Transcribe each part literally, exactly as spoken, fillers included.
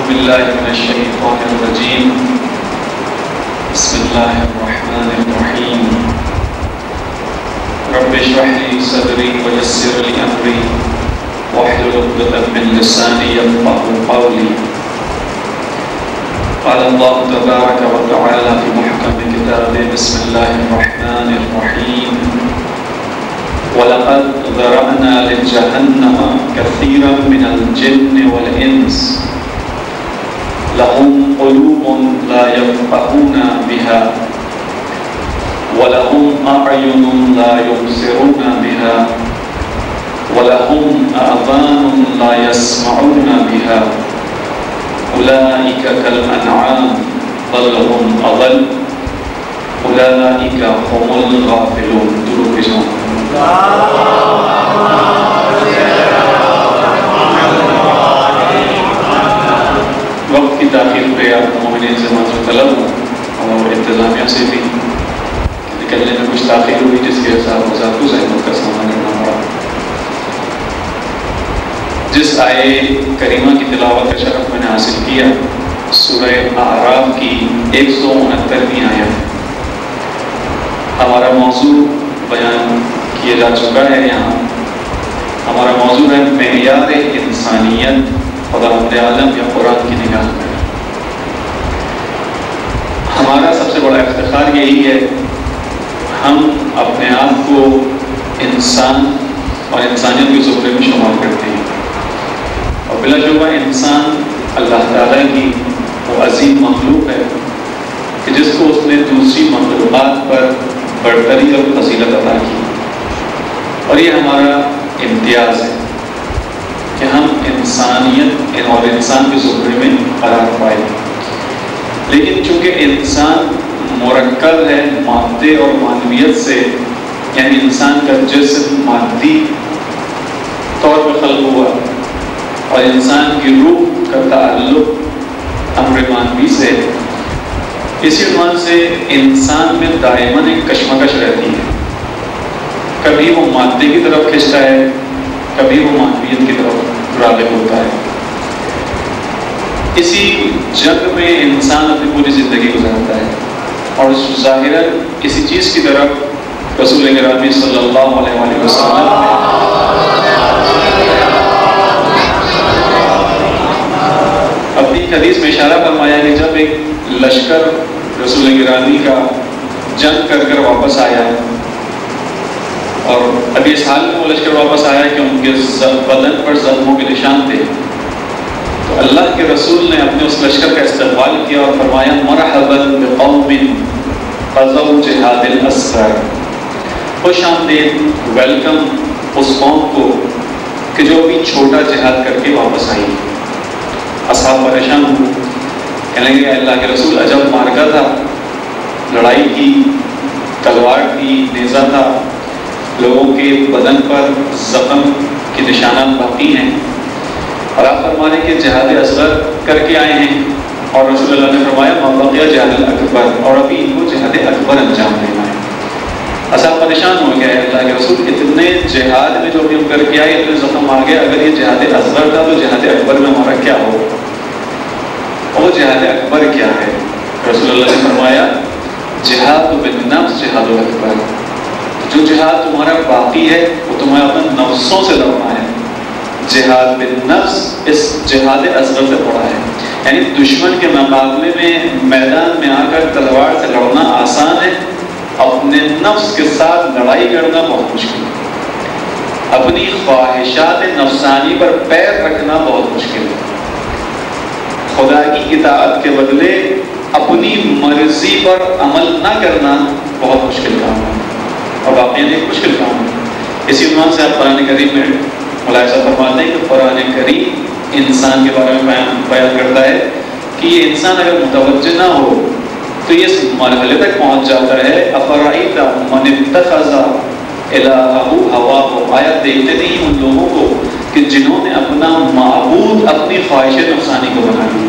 بالله من الشيطان الرجيم بسم الله الرحمن الرحيم رب اشرح لي صدري ويسر لي أمري واحلل عقدة من لساني يفقهوا قولي قال الله تبارك وتعالى في محكم كتابه بسم الله الرحمن الرحيم وَلَقَدْ ذَرَأْنَا لِجَهَنَّمَ كَثِيرًا مِنَ الْجِنِّ وَالْإِنسِ لَهُمْ قُلُوبٌ لَا يَفْقَهُونَ بِهَا وَلَهُمْ أَعْيُنٌ لَا يُبْصِرُونَ بِهَا وَلَهُمْ آذَانٌ لَا يَسْمَعُونَ بِهَا أُولَئِكَ كَالْأَنْعَامِ بَلْ هُمْ أَضَلُّ أُولَئِكَ هُمُ الْغَافِلُونَ. درود بھیجو. وقت کی تاخیر پہ آپ مومنین سے معذرت طلب ہوں اور انتظامیہ سے بھی نکلنے میں کچھ تاخیر ہوئی جس کے حساب سے کچھ احمد کا سامنا کرنا پڑا. جس آئے کریمہ کی تلاوت کا شرف میں نے حاصل کیا سورہ اعراف کی ایک سو انہترویں آیت. ہمارا موضوع بیان کیا جا چکا ہے. یہاں ہمارا موضوع ہے معیار انسانیت خداوند عالم یا قرآن کی نگاہ میں. ہمارا سب سے بڑا افتخار یہی ہے ہم اپنے آپ کو انسان اور انسانیت کے زمرے میں شمار کرتے ہیں اور بلا شبہ انسان اللہ تعالیٰ کی وہ عظیم مخلوق ہے کہ جس کو اس نے دوسری مخلوقات پر برتری اور فضیلت عطا کی. اور یہ ہمارا امتیاز ہے کہ ہم انسانیت اور انسان کے زمرے میں قرار پائے. لیکن چونکہ انسان مرکب ہے مادے اور معنویت سے، یعنی انسان کا جسم مادی طور پر خلق ہوا اور انسان کی روح کا تعلق امر معنوی سے، اسی عنوان سے انسان میں دائماً ایک کشمکش رہتی ہے. کبھی وہ مادے کی طرف کھنچتا ہے، کبھی وہ معنویت کی طرف راغب ہوتا ہے. اسی جنگ میں انسان اپنی پوری زندگی گزارتا ہے اور ظاہراً اسی چیز کی طرف رسول گرامی صلی اللہ علیہ وآلہ وسلم اپنی حدیث میں اشارہ فرمایا کہ جب ایک لشکر رسول گرامی کا جنگ کر کر واپس آیا اور ابھی اس حال میں وہ لشکر واپس آیا کہ ان کے بدن پر زخموں کے نشان تھے، تو اللہ کے رسول نے اپنے اس لشکر کا استقبال کیا اور فرمایا مرحبا بقوم غزوا جہاد الاصغر. خوش آمدید، ویلکم اس قوم کو کہ جو بھی چھوٹا جہاد کر کے واپس آئی. اصحاب پریشان ہوئے، کہنے لگے اللہ کے رسول عجب مارکا تھا، لڑائی کی، تلوار تھی، نیزہ تھا، لوگوں کے بدن پر زخم کے نشانات باقی ہیں اور آپ فرما رہے کہ جہاد اصغر کر کے آئے ہیں. اور رسول اللہ نے فرمایا ما بقی جہاد الاکبر، اور ابھی ان کو جہاد اکبر انجام دینا ہے. اصحاب پریشان ہو گئے اللہ کے رسول اتنے جہاد میں جو بھی ہم کر کے آئے اتنے زخم آ گئے، اگر یہ جہاد اصغر تھا تو جہاد اکبر میں ہمارا کیا ہو؟ اور جہاد اکبر کیا ہے؟ رسول اللہ نے فرمایا جہاد بالنفس جہاد اکبر. جو جہاد تمہارا باقی ہے وہ تمہیں اپنے نفسوں سے لڑنا ہے. جہاد بالنفس اس جہاد اصغر سے بڑا ہے. یعنی دشمن کے مقابلے میں میدان میں آ کر تلوار سے لڑنا آسان ہے، اپنے نفس کے ساتھ لڑائی کرنا بہت مشکل ہے. اپنی خواہشات نفسانی پر پیر رکھنا بہت مشکل ہے. خدا کی اطاعت کے بدلے اپنی مرضی پر عمل نہ کرنا بہت مشکل کام ہے اور واقعی ایک مشکل کام ہے. اسی عنوان سے آپ قرآن کریم میں ملاحظہ فرماتے ہیں کہ قرآن کریم انسان کے بارے میں بیان بیان کرتا ہے کہ یہ انسان اگر متوجہ نہ ہو تو یہ اس مرحلے تک پہنچ جاتا ہے افرائیت من اتخذ الہہ ہواہ. آیا دیکھتے نہیں ان لوگوں کو کہ جنہوں نے اپنا معبود اپنی خواہش نفسانی کو بنا لیا.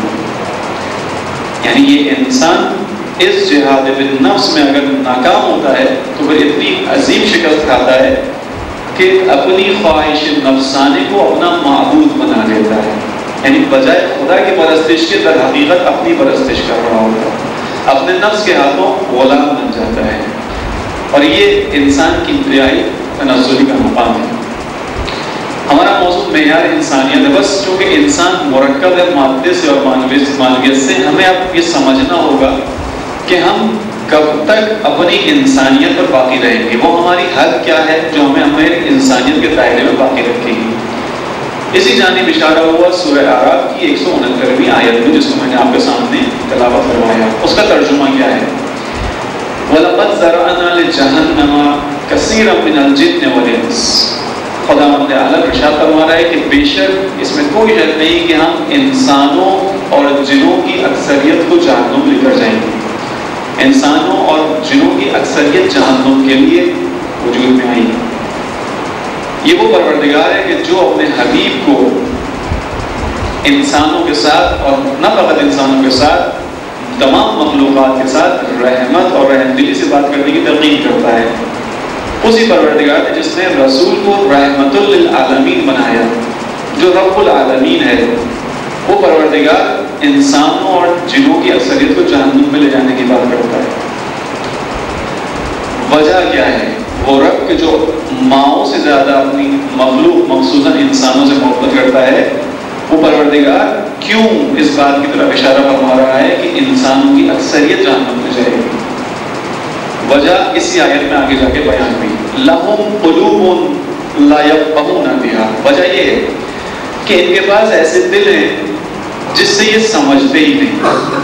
یعنی یہ انسان اس جہاد بالنفس میں اگر ناکام ہوتا ہے تو پھر اتنی عظیم شکست کھاتا ہے کہ اپنی خواہش نفسانی کو اپنا معبود بنا لیتا ہے. یعنی بجائے خدا کی پرستش کے در حقیقت اپنی پرستش کر رہا ہوتا ہے، اپنے نفس کے ہاتھوں غلام بن جاتا ہے. اور یہ انسان کی انتہائی تنزلی کا مقام ہے. ہمارا موضوع معیار انسانیت ہے. بس چونکہ انسان مرکب ہے مادے سے اور معنویت سے، ہمیں اب یہ سمجھنا ہوگا کہ ہم کب تک اپنی انسانیت پر باقی رہیں گے، وہ ہماری حد کیا ہے جو ہمیں ہمیں انسانیت کے دائرے میں باقی رکھے گی. اسی جانب اشارہ ہوا سورہ اعراف کی ایک سو انہترویں آیت میں، جس کو میں نے آپ کے سامنے تلاوت فرمایا. اس کا ترجمہ کیا ہے؟ وَلَقَدْ ذَرَأْنَا لِجَهَنَّمَ كَثِيرًا مِنَ الْجِنِّ وَالْإِنسِ. خداوند عالم ارشاد فرما رہا ہے کہ بے شک اس میں کوئی شک نہیں کہ ہم انسانوں اور جنوں کی اکثریت کو جہنم لے کر جائیں گے. انسانوں اور جنوں کی اکثریت جہنم کے لیے وجود میں آئی. یہ وہ پروردگار ہے کہ جو اپنے حبیب کو انسانوں کے ساتھ اور نہ فقط انسانوں کے ساتھ تمام مخلوقات کے ساتھ رحمت اور رحم دلی سے بات کرنے کی ترغیب کرتا ہے. اسی پروردگار ہے جس نے رسول کو رحمت للعالمین بنایا. جو رب العالمین ہے وہ پروردگار انسانوں اور جنوں کی اکثریت کو جہنم میں لے جانے کی بات کرتا ہے. وجہ کیا ہے؟ وہ رب کے جو ماؤں سے زیادہ اپنی مخلوق مخصوصاً انسانوں سے محبت کرتا ہے، وہ پروردگار کیوں اس بات کی طرف اشارہ فرما رہا ہے کہ انسانوں کی اکثریت جہنم میں جائے گی. وجہ اسی آیت میں آگے جا کے بیان ہوئی. لَهُمْ قُلُوبٌ لَا يَفْقَهُونَ بِهَا. وجہ یہ ہے کہ ان کے پاس ایسے دل ہیں جس سے یہ سمجھتے ہی نہیں.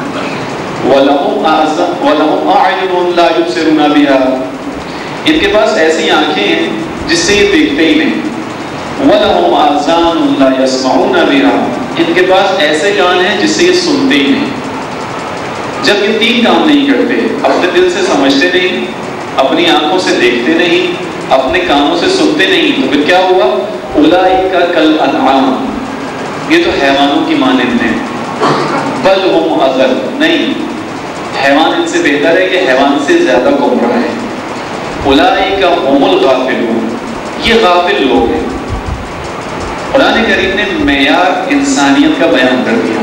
وَلَهُمْ أَعْيُنٌ لَا يُبْصِرُونَ بِهَا. ان کے پاس ایسی آنکھیں ہیں جس سے یہ دیکھتے ہی نہیں. وَلَهُمْ آذَانٌ لَا يَسْمَعُونَ بِهَا. ان کے پاس ایسے کان ہیں جس سے یہ سنتے ہی نہیں. جب یہ تین کام نہیں کرتے، اپنے دل سے سمجھتے نہیں، اپنی آنکھوں سے دیکھتے نہیں، اپنے کانوں سے سنتے نہیں، تو پھر کیا ہوا؟ اولئک کالانعام. یہ تو حیوانوں کی مانند ہیں. بل ہم اضل. نہیں، حیوان ان سے بہتر ہے کہ حیوان سے زیادہ گمراہ ہے. اولئک هم الغافلون. یہ غافل لوگ ہیں. قرآن کریم نے معیار انسانیت کا بیان کر دیا.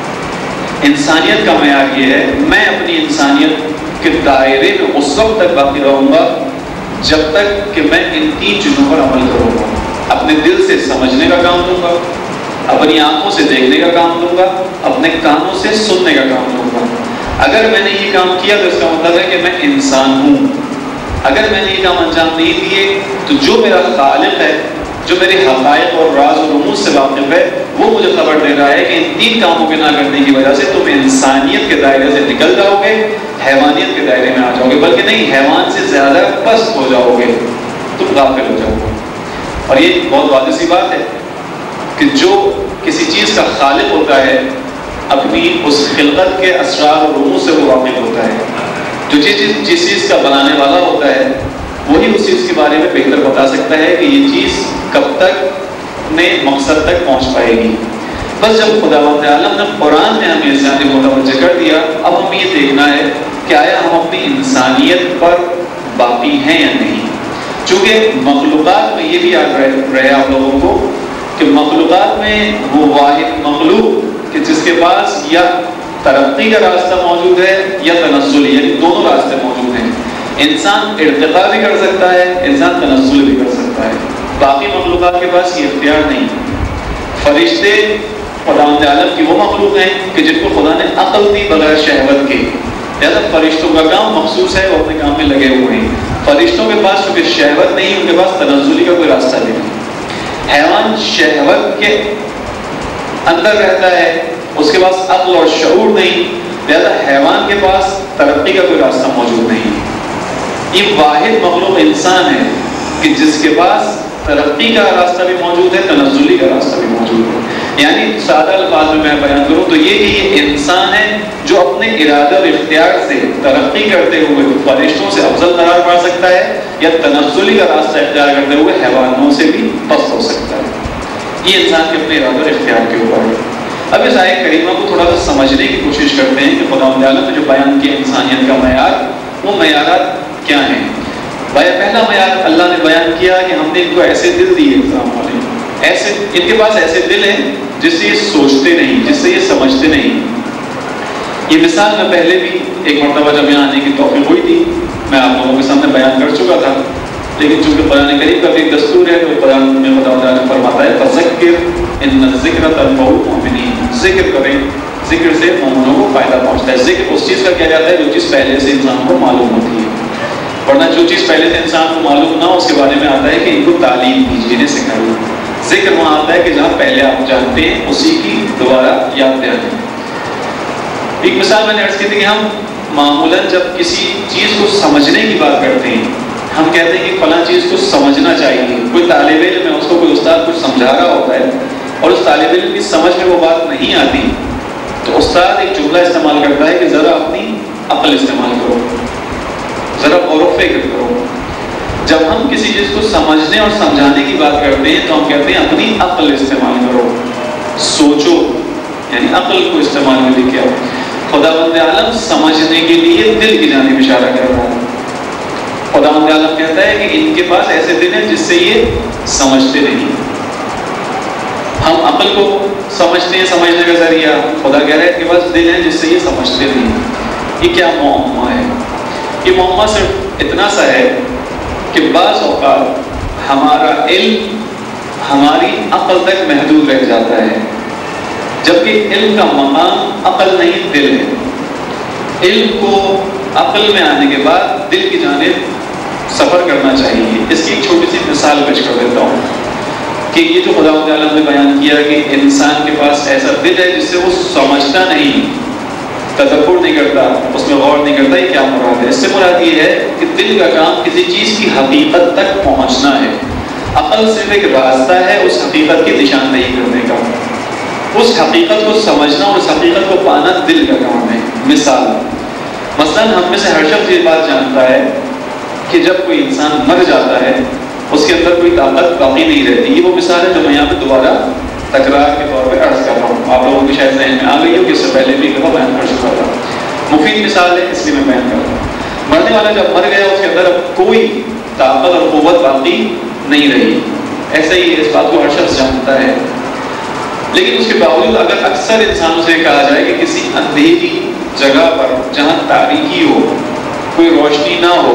انسانیت کا معیار یہ ہے، میں اپنی انسانیت کے دائرے میں اس وقت تک باقی رہوں گا جب تک کہ میں ان تین چیزوں پر عمل کروں گا. اپنے دل سے سمجھنے کا کام دوں گا، اپنی آنکھوں سے دیکھنے کا کام دوں گا، اپنے کانوں سے سننے کا کام دوں گا. اگر میں نے یہ کام کیا تو اس کا مطلب ہے کہ میں انسان ہوں. اگر میں نے یہ کام انجام نہیں دیے تو جو میرا خالق ہے، جو میرے حقائق اور راز و رموز سے واقف ہے، وہ مجھے خبر دے رہا ہے کہ ان تین کاموں کے نہ کرنے کی وجہ سے تم انسانیت کے دائرے سے نکل جاؤ گے، حیوانیت کے دائرے میں آ جاؤ گے، بلکہ نہیں، حیوان سے زیادہ پست ہو جاؤ گے، تم غافل ہو جاؤ گے. اور یہ بہت واضح سی بات ہے کہ جو کسی چیز کا خالق ہوتا ہے اپنی اس خلقت کے اسرار و رموز سے وہ واقف ہوتا ہے. جو چیز جس چیز کا بنانے والا ہوتا ہے وہی اس چیز کے بارے میں بہتر بتا سکتا ہے کہ یہ چیز کب تک اپنے مقصد تک پہنچ پائے گی. بس جب خداوند عالم نے قرآن میں ہمیں اس جانب متوجہ کر دیا، اب ہمیں یہ دیکھنا ہے کہ آیا ہم اپنی انسانیت پر باقی ہیں یا نہیں. چونکہ مخلوقات میں یہ بھی یاد رہے آپ لوگوں کو کہ مخلوقات میں وہ واحد مخلوق کہ جس کے پاس یا ترقی کا راستہ موجود ہے یا تنزل، یعنی دونوں راستے موجود ہیں. انسان ارتقاء بھی کر سکتا ہے، انسان تنزل بھی کر سکتا ہے. باقی مخلوقات کے پاس یہ اختیار نہیں. فرشتے خداوند عالم کی وہ مخلوق ہیں کہ جن کو خدا نے عقل دی بغیر شہوت کے. لہذا فرشتوں کا کام مخصوص ہے، وہ اپنے کام میں لگے ہوئے ہیں. فرشتوں کے پاس چونکہ شہوت نہیں، ان کے پاس تنزلی کا کوئی راستہ بھی نہیں. حیوان شہوت کے اندر رہتا ہے، اس کے پاس عقل اور شعور نہیں، لہذا حیوان کے پاس ترقی کا کوئی راستہ موجود نہیں. یہ واحد مخلوق انسان ہے کہ جس کے پاس ترقی کا راستہ بھی موجود ہے، تنزلی کا راستہ بھی موجود ہے. یعنی سادہ الفاظ میں میں بیان کروں تو یہ کہ یہ انسان ہے جو اپنے ارادہ اور اختیار سے ترقی کرتے ہوئے فرشتوں سے افضل قرار پا سکتا ہے، یا تنزلی کا راستہ اختیار کرتے ہوئے حیوانوں سے بھی پست ہو سکتا ہے. یہ انسان کے اپنے ارادہ اور اختیار کے اوپر ہے. اب اس آیت کریمہ کو تھوڑا سا سمجھنے کی کوشش کرتے ہیں کہ خداوند عالم نے جو بیان کیا انسانیت کا معیار، وہ معیارات کیا ہیں. پہلا معیار اللہ نے بیان کیا کہ ہم نے ان کو ایسے دل دیے، السلام علیکم، ایسے ان کے پاس ایسے دل ہیں جس سے یہ سوچتے سوچتے نہیں، جس سے یہ سمجھتے نہیں۔ یہ مثال میں پہلے بھی ایک مرتبہ جب یہاں آنے کی توفیق ہوئی تھی، میں آپ لوگوں کے سامنے بیان کر چکا تھا، لیکن چونکہ قرآن کریم کا بھی ایک دستور ہے تو قرآن میں خدا تعالیٰ فرماتا ہے فذکر ان الذکر تنفع المؤمنین، ذکر کریں، ذکر سے مومنوں کو فائدہ پہنچتا ہے۔ ذکر اس چیز کا کیا جاتا ہے جو چیز پہلے سے انسان کو معلوم ہوتی ہے، ورنہ جو چیز پہلے سے انسان کو معلوم نہ ہو اس کے بارے میں آتا ہے کہ ان کو تعلیم دیجیے، انہیں سکھائیے۔ ذکر وہاں آتا ہے کہ جہاں پہلے آپ جانتے ہیں اسی کی دوبارہ یاد دلاتے ہیں۔ ایک مثال میں نے عرض کی تھی کہ ہم معمولاً جب کسی چیز کو سمجھنے کی بات کرتے ہیں، ہم کہتے ہیں کہ فلاں چیز کو سمجھنا چاہیے۔ کوئی طالب علم ہے، اس کو کوئی استاد کچھ سمجھا رہا ہوتا ہے اور اس طالب علم کی سمجھ میں وہ بات نہیں آتی، تو استاد ایک جملہ استعمال کرتا ہے کہ ذرا اپنی عقل استعمال کرو، ذرا غور و فکر کرو۔ جب ہم کسی چیز کو سمجھنے اور سمجھانے کی بات کرتے ہیں تو ہم کہتے ہیں اپنی عقل استعمال کرو، سوچو، یعنی عقل کو استعمال میں لے کے آؤ۔ خداوند عالم سمجھنے کے لیے دل کی جانب اشارہ کر رہا ہے۔ خداوند عالم کہتا ہے کہ ان کے پاس ایسے دل ہیں جس سے یہ سمجھتے نہیں۔ ہم عقل کو سمجھتے ہیں، سمجھنے کا ذریعہ، خدا کہہ رہا ہے کہ بس دل ہے جس سے یہ سمجھتے نہیں۔ یہ کیا معمہ ہے؟ یہ معمہ صرف اتنا سا ہے کہ بعض اوقات ہمارا علم ہماری عقل تک محدود رہ جاتا ہے، جبکہ علم کا مقام عقل نہیں دل ہے۔ علم کو عقل میں آنے کے بعد دل کی جانب سفر کرنا چاہیے۔ اس کی ایک چھوٹی سی مثال پیش کر دیتا ہوں کہ یہ جو خداوند عالم نے بیان کیا کہ انسان کے پاس ایسا دل ہے جس سے وہ سمجھتا نہیں، تدبر نہیں کرتا، اس میں غور نہیں کرتا، یہ کیا مراد ہے؟ اس سے مراد یہ ہے کہ دل کا کام کسی چیز کی حقیقت تک پہنچنا ہے۔ عقل صرف ایک راستہ ہے اس حقیقت کی نشاندہی کرنے کا، اس حقیقت کو سمجھنا اور اس حقیقت کو پانا دل کا کام ہے۔ مثال مثلاً ہم میں سے ہر شخص یہ بات جانتا ہے کہ جب کوئی انسان مر جاتا ہے اس کے اندر کوئی طاقت باقی نہیں رہتی۔ یہ وہ مثال ہے جو میں یہاں پہ دوبارہ تکرار کے طور پہ عرض کر رہا ہوں، آپ لوگوں کی شاید ذہن میں آ گئی ہو کہ اس سے پہلے بھی ایک دفعہ بیان کر چکا تھا۔ مفید مثال ہے اس لیے میں بیان کر رہا ہوں۔ مرنے والا جب مر گیا اس کے اندر اب کوئی طاقت اور قوت باقی نہیں رہی، ایسا ہی اس بات کو ہر شخص جانتا ہے۔ لیکن اس کے باوجود اگر اکثر انسانوں سے کہا جائے کہ کسی اندھیری جگہ پر جہاں تاریکی ہو، کوئی روشنی نہ ہو،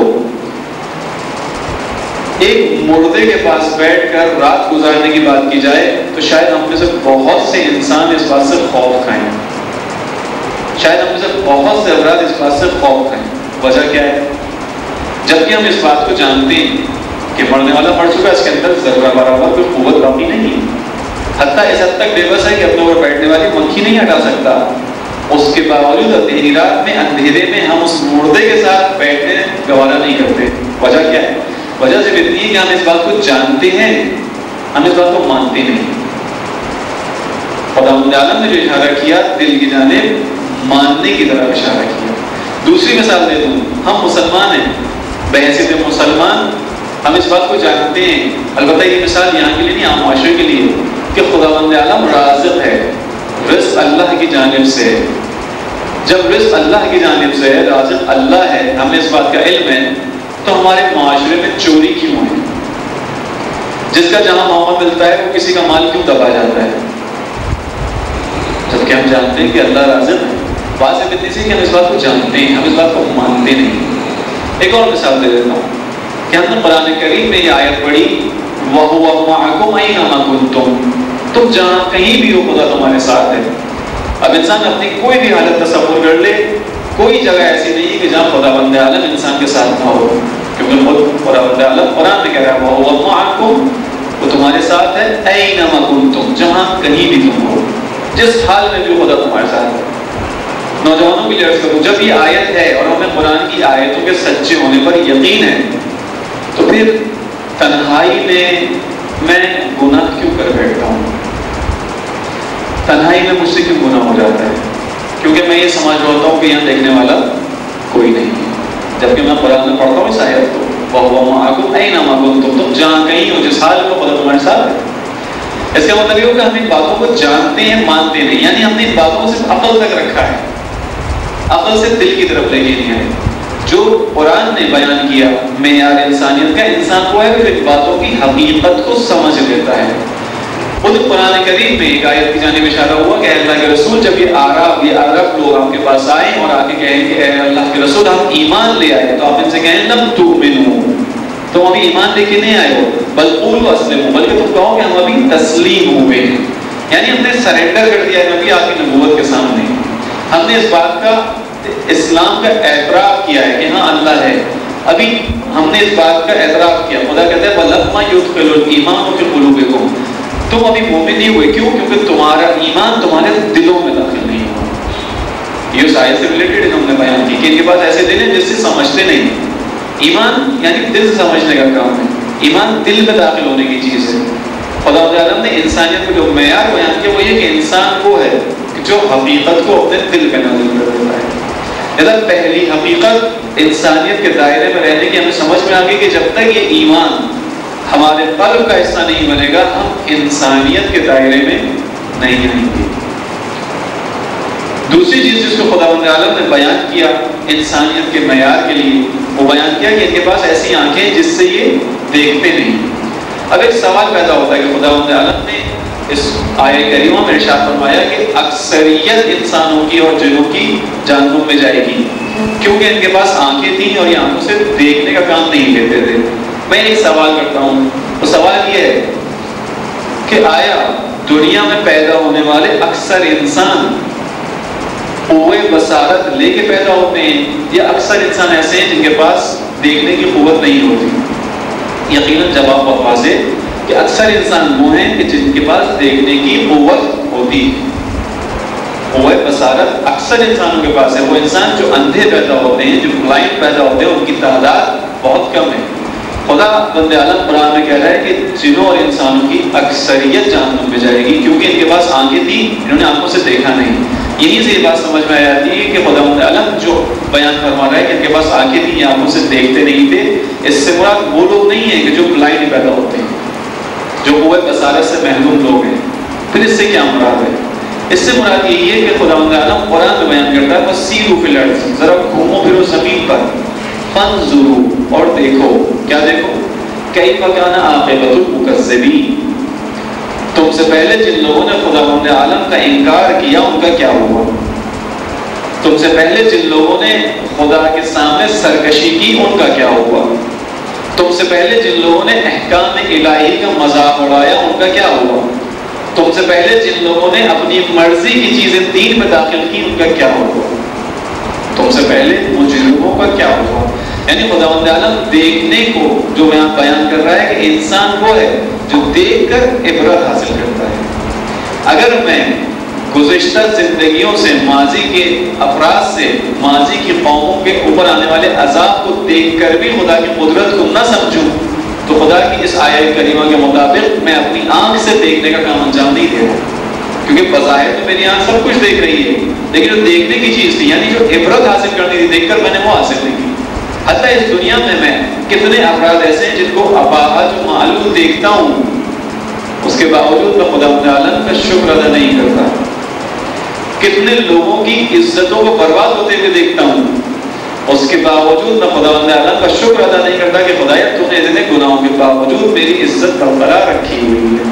ایک مردے کے پاس بیٹھ کر رات گزارنے کی بات کی جائے تو شاید ہم میں سے بہت سے انسان اس بات سے خوف کھائیں، شاید ہم میں سے بہت سے افراد اس بات سے خوف کھائیں۔ وجہ کیا ہے؟ جبکہ ہم اس بات کو جانتے ہیں کہ مرنے والا مر چکا، اس کے اندر ذرہ برابر کوئی قوت باقی نہیں، حتیٰ اس حد تک بے بس ہے کہ اپنے اوپر بیٹھنے والی مکھی نہیں ہٹا سکتا۔ اس کے باوجود اندھیری رات میں، اندھیرے میں ہم اس مردے کے ساتھ بیٹھنے گوارا نہیں کرتے۔ وجہ کیا ہے؟ وجہ صرف اتنی ہے کہ ہم اس بات کو جانتے ہیں، ہم اس بات کو مانتے نہیں۔ خداوند عالم نے جو اشارہ کیا دل کی جانب ماننے کی طرف اشارہ کیا۔ دوسری مثال دے دوں، ہم مسلمان ہیں، بحیثیت مسلمان ہم اس بات کو جانتے ہیں، البتہ یہ مثال یہاں کے لیے نہیں، عام معاشرے کے لیے، کہ خداوند عالم رازق ہے، رزق اللہ کی جانب سے ہے۔ جب رزق اللہ کی جانب سے ہے، رازق اللہ ہے، ہمیں اس بات کا علم ہے، تو ہمارے معاشرے میں چوری کیوں ہے؟ جس کا جہاں موقع ملتا ہے وہ کسی کا مال کیوں دبا جاتا ہے؟ جبکہ ہم جانتے ہیں کہ اللہ رازق ہے۔ بات صرف اتنی سی کہ ہم اس بات کو جانتے ہیں، ہم اس بات کو مانتے نہیں۔ ایک اور مثال دے دیتا ہوں کہ ہم نے قرآن کریم میں یہ آیت پڑھی وَهُوَ مَعَكُمْ أَيْنَمَا كُنتُمْ، تم جہاں کہیں بھی ہو خدا تمہارے ساتھ ہے۔ اب انسان اپنی کوئی بھی حالت تصور کر لے، کوئی جگہ ایسی نہیں ہے کہ جہاں خداوند عالم انسان کے ساتھ نہ ہو، کیونکہ خود خداوند عالم قرآن میں کہہ رہا ہے وَهُوَ مَعَكُمْ، وہ تمہارے ساتھ ہے، أَيْنَمَا كُنتُمْ، جہاں کہیں بھی تم ہو، جس حال میں بھی خدا تمہارے ساتھ ہے۔ نوجوانوں کی عرض کروں، جب یہ آیت ہے اور ہمیں قرآن کی آیتوں کے سچے ہونے پر یقین ہے تو پھر تنہائی میں میں گناہ کیوں کر بیٹھتا ہوں؟ تنہائی میں مجھ سے کیوں گناہ ہو جاتا ہے؟ کیونکہ میں یہ سمجھ ہوتا ہوں کہ یہاں دیکھنے والا کوئی نہیں ہے، جبکہ میں قرآن میں پڑھتا ہوں اس آیت کو وَهُوَ مَعَكُمْ أَيْنَمَا كُنتُمْ، تم جہاں کہیں ہو، جس حال میں خدا تمہارے ساتھ ہے۔ اس کا مطلب یہ ہو کہ ہم ان باتوں کو جانتے ہیں، مانتے نہیں، یعنی ہم نے ان باتوں کو صرف عقل تک رکھا ہے، عقل سے دل کی طرف لے کے نہیں ہے۔ جو قرآن نے بیان کیا معیار انسانیت کا، انسان کو ہے کہ ان باتوں کی حقیقت کو سمجھ لیتا ہے۔ خود قرآن کریم میں ایک آیت کی جانب اشارہ ہوا کہ اے اللہ کے رسول جب یہ عرب یہ عرب لوگ آپ کے پاس آئیں اور آ کے کہیں کہ اے اللہ کے رسول ہم ایمان لے آئے، تو آپ ان سے کہیں لم تؤمنوا، تم ابھی ایمان لے کے نہیں آئے ہو، بل قولوا اسلموا، بلکہ تم کہو کہ ہم ابھی تسلیم ہوئے ہیں، یعنی ہم نے سرنڈر کر دیا ہے نبی آپ کی نبوت کے سامنے، ہم نے اس بات کا اسلام کا اعتراف کیا ہے کہ ہاں اللہ ہے، ابھی ہم نے اس بات کا اعتراف کیا۔ خدا کہتا ہے وَلَمَّا يُدْخِلُ الْإِيمَانُ فِي قُلُوبِكُمْ، تم ابھی مومن نہیں ہوئے، کیوں؟ کیونکہ تمہارا ایمان تمہارے دلوں میں داخل نہیں ہوا۔ یہ اس آیت سے ریلیٹڈ انہوں نے بیان کی کہ ان کے پاس ایسے دل ہیں جس سے سمجھتے نہیں، ایمان یعنی دل سے سمجھنے کا کام ہے، ایمان دل میں داخل ہونے کی چیز ہے۔ خدا تعالیٰ نے انسانیت کو جو معیار بیان کیا وہ یہ کہ انسان وہ ہے کہ جو حقیقت کو اپنے دل پہ نازل کر دیتا ہے۔ لہذا پہلی حقیقت انسانیت کے دائرے میں رہنے کی ہمیں سمجھ میں آ گئی کہ جب تک یہ ایمان ہمارے قلب کا حصہ نہیں بنے گا ہم انسانیت کے دائرے میں نہیں آئیں گے۔ دوسری چیز جس کو خداوند عالم نے بیان کیا انسانیت کے معیار کے لیے، وہ بیان کیا کہ ان کے پاس ایسی آنکھیں جس سے یہ دیکھتے نہیں۔ اب ایک سوال پیدا ہوتا ہے کہ خداوند عالم نے اس آیت کریمہ میں ارشاد فرمایا کہ اکثریت انسانوں کی اور جنوں کی جہنم میں جائے گی کیونکہ ان کے پاس آنکھیں تھیں اور یہ آنکھوں سے دیکھنے کا کام نہیں لیتے تھے۔ میں ایک سوال کرتا ہوں، وہ سوال یہ ہے کہ آیا دنیا میں پیدا ہونے والے اکثر انسان قوت بصارت لے کے پیدا ہوتے ہیں یا اکثر انسان ایسے ہیں جن کے پاس دیکھنے کی قوت نہیں ہوتی؟ یقیناً جواب بہت واضح ہے کہ اکثر انسان وہ ہیں کہ جن کے پاس دیکھنے کی قوت ہوتی ہے۔ قوت بصارت اکثر انسانوں کے پاس ہے، وہ انسان جو اندھے پیدا ہوتے ہیں، جو بلائنڈ پیدا ہوتے ہیں، ان کی تعداد بہت کم ہے۔ خدا بند عالم قرآن میں کہہ رہا ہے کہ جنوں اور انسانوں کی اکثریت جہنم میں جائے گی کیونکہ ان کے پاس آنکھیں تھیں، انہوں نے آنکھوں سے دیکھا نہیں۔ یہیں سے یہ بات سمجھ میں آ جاتی ہے کہ خدا بند عالم جو بیان فرما رہا ہے کہ ان کے پاس آنکھیں تھیں یا آنکھوں سے دیکھتے نہیں تھے، اس سے مراد وہ لوگ نہیں ہیں کہ جو بلائنڈ پیدا ہوتے ہیں، جو قوت بصارت سے محروم لوگ ہیں۔ پھر اس سے کیا مراد ہے؟ اس سے مراد یہی ہے کہ خداوند عالم قرآن میں بیان کرتا ہے فَسِیرُوا فِی الْأَرْضِ، ذرا گھومو پھرو زمین پر، فَانظُرُوا، اور دیکھو، کیا دیکھو؟ کیف کان عاقبۃ المکذبین، تم سے پہلے جن لوگوں نے خداوند عالم کا انکار کیا ان کا کیا ہوا؟ تم سے پہلے جن لوگوں نے خدا کے سامنے سرکشی کی ان کا کیا ہوا؟ تم سے پہلے جن لوگوں نے احکام الہی کا مذاق اڑایا ان کا کیا ہوا؟ تم سے پہلے جن لوگوں نے اپنی مرضی کی چیزیں دین میں داخل کی ان کا کیا ہوا؟ تم سے پہلے مجرموں کا کیا ہوا؟ یعنی خداوند عالم دیکھنے کو جو یہاں بیان کر رہا ہے کہ انسان وہ ہے جو دیکھ کر عبرت حاصل کرتا ہے۔ اگر میں گزشتہ زندگیوں سے، ماضی کے افراد سے، ماضی کی قوموں کے اوپر آنے والے عذاب کو دیکھ کر بھی خدا کی قدرت کو نہ سمجھوں تو خدا کی اس آیت کریمہ کے مطابق میں اپنی آنکھ سے دیکھنے کا کام انجام نہیں دے رہا، کیونکہ بظاہر تو میری آنکھ سب کچھ دیکھ رہی ہے لیکن جو دیکھنے کی چیز تھی یعنی جو عبرت حاصل کرنی تھی دیکھ کر میں نے وہ حاصل نہیں کی۔ حتیٰ اس دنیا میں میں کتنے افراد ایسے ہیں جن کو اباحت جو معلوم دیکھتا ہوں اس کے باوجود میں خدا عالم کا شکر ادا نہیں کرتا۔ کتنے لوگوں کی عزتوں کو برباد ہوتے ہوئے دیکھتا ہوں اس کے باوجود میں خدا عالم کا شکر ادا نہیں کرتا کہ خدایا تو نے اتنے گناہوں کے باوجود میری عزت برقرار رکھی ہوئی ہے۔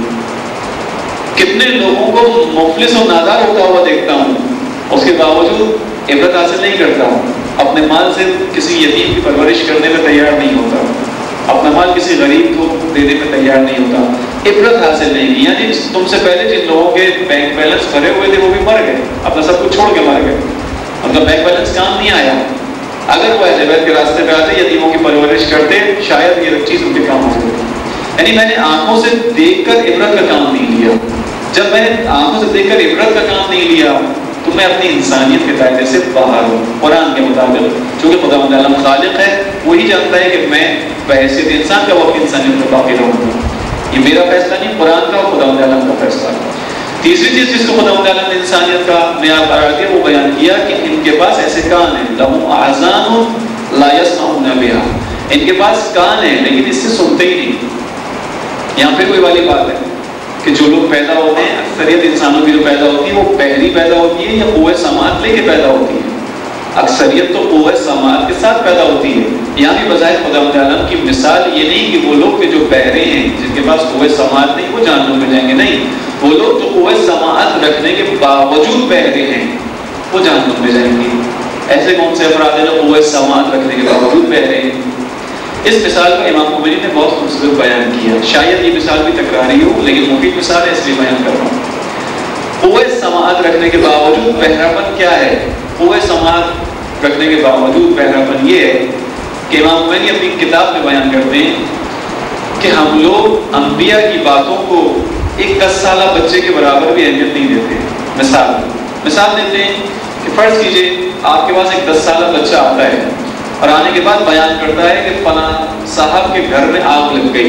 کتنے لوگوں کو مفلس و نادار ہوتا ہوا دیکھتا ہوں اس کے باوجود عبرت حاصل نہیں کرتا، اپنے مال سے کسی یتیم کی پرورش کرنے میں تیار نہیں ہوتا، اپنا مال کسی غریب کو دینے میں تیار نہیں ہوتا، عبرت حاصل نہیں کی۔ یعنی تم سے پہلے جن لوگوں کے بینک بیلنس بھرے ہوئے تھے وہ بھی مر گئے، اپنا سب کچھ چھوڑ کے مر گئے، ان کا بینک بیلنس کام نہیں آیا۔ اگر وہ اہل بیت کے راستے پہ آتے یتیموں کی پرورش کرتے شاید یہ چیز ان کے کام آ جاتی۔ یعنی میں نے آنکھوں سے دیکھ کر عبرت کا کام نہیں لیا۔ جب میں آنکھوں سے دیکھ کر عبرت کا کام نہیں لیا تو میں اپنی انسانیت کے دائرے سے باہر ہوں۔ قرآن کے مطابق چونکہ خداوند عالم خالق ہے وہی جانتا ہے کہ میں بحیثیت انسان کا وہ اپنی انسانیت میں باقی رہوں گا۔ یہ میرا فیصلہ نہیں، قرآن کا اور خداوند عالم کا فیصلہ۔ تیسری چیز جس کو خداوند عالم نے انسانیت کا معیار قرار دیا وہ بیان کیا کہ ان کے پاس ایسے کان ہیں، لہم اعذان لا یسمعون بہا، ان کے پاس کان ہیں لیکن اس سے سنتے ہی نہیں۔ یہاں پہ کوئی والی بات ہے کہ جو لوگ پیدا ہوتے ہیں اکثریت انسانوں کی جو پیدا ہوتی ہے وہ بہری پیدا ہوتی ہے یا قوت سماعت لے کے پیدا ہوتی ہے؟ اکثریت تو قوت سماعت کے ساتھ پیدا ہوتی ہے۔ یہاں بھی بظاہر خداوند عالم کی مثال یہ نہیں کہ وہ لوگ کہ جو بہرے ہیں جن کے پاس قوت سماعت نہیں وہ جہنم میں جائیں گے، نہیں، وہ لوگ جو قوت سماعت رکھنے کے باوجود بہرے ہیں وہ جہنم میں جائیں گے۔ ایسے کون سے افراد ہیں جو قوت سماعت رکھنے کے باوجود بہرے ہیں؟ اس مثال کو امام خمینی نے بہت خوبصورت بیان کیا۔ شاید یہ مثال بھی تکراری ہو لیکن مفید مثال ہے اس لیے بیان کر رہا ہوں۔ قوت سماعت رکھنے کے باوجود بہراپن کیا ہے؟ قوت سماعت رکھنے کے باوجود بہراپن یہ ہے کہ امام خمینی اپنی کتاب میں بیان کرتے ہیں کہ ہم لوگ انبیاء کی باتوں کو ایک دس سالہ بچے کے برابر بھی اہمیت نہیں دیتے۔ مثال مثال دیتے ہیں کہ فرض کیجئے آپ کے پاس ایک دس سالہ بچہ آتا ہے اور آنے کے بعد بیان کرتا ہے کہ فلاں صاحب کے گھر میں آگ لگ گئی،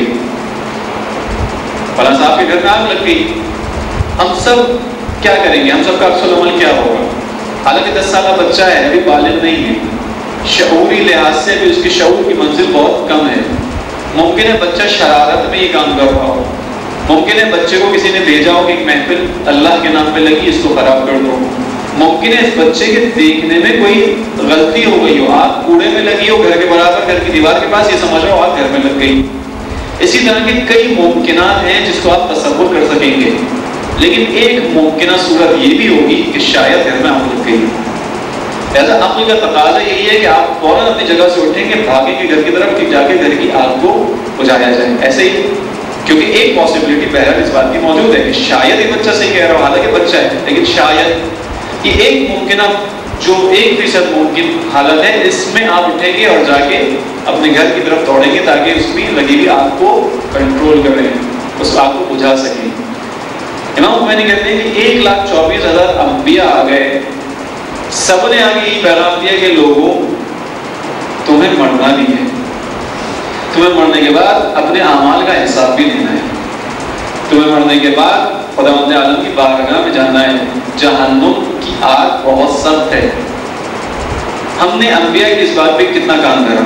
فلاں صاحب کے گھر میں آگ لگ گئی۔ ہم سب کیا کریں گے؟ ہم سب کا عکس العمل کیا ہوگا؟ حالانکہ دس سالہ بچہ ہے، ابھی بالغ نہیں ہے، شعوری لحاظ سے بھی اس کی شعور کی منزل بہت کم ہے۔ ممکن ہے بچہ شرارت میں یہ کام کر رہا ہو، ممکن ہے بچے کو کسی نے بھیجا ہو کہ ایک محفل اللہ کے نام پہ لگی، اس کو خراب کر دو، ممکن ہے اس بچے کے دیکھنے میں کوئی غلطی ہو گئی ہو، آگ کوڑے میں لگی ہو گھر کے برابر، گھر کی دیوار کے پاس، یہ سمجھ رہا ہو آگ گھر میں لگ گئی۔ اسی طرح کے کئی ممکنات ہیں جس کو آپ تصور کر سکیں گے، لیکن ایک ممکنہ صورت یہ بھی ہوگی کہ شاید گھر میں آگ لگ گئی۔ لہٰذا عقل کا تقاضا یہی ہے کہ آپ فوراً اپنی جگہ سے اٹھیں گے، بھاگیں گے گھر کی طرف کہ جا کے گھر کی آگ کو بجھایا جائے۔ ایسے ہی کیونکہ ایک پاسبلٹی بہرحال اس بات کی موجود ہے کہ شاید یہ بچہ صحیح کہہ رہا ہو، حالانکہ بچہ ہے لیکن شاید یہ ایک ممکنہ جو ایک فیصد ممکن حالت ہے، اس میں آپ اٹھیں گے اور جا کے اپنے گھر کی طرف دوڑیں گے تاکہ اس میں لگی ہوئی آگ کو کنٹرول کریں، اس آگ کو بجھا سکیں۔ امام خمینی کہتے ہیں کہ ایک لاکھ چوبیس ہزار انبیاء آ گئے، سب نے آگے یہ پیغام دیا کہ لوگوں تمہیں مرنا بھی ہے، تمہیں مرنے کے بعد اپنے اعمال کا حساب بھی دینا ہے، تمہیں مرنے کے بعد خداوند عالم کی بارگاہ میں جانا ہے، جہنم کی آگ بہت سخت ہے۔ ہم نے انبیاء کی اس بات پہ کتنا کام کرا؟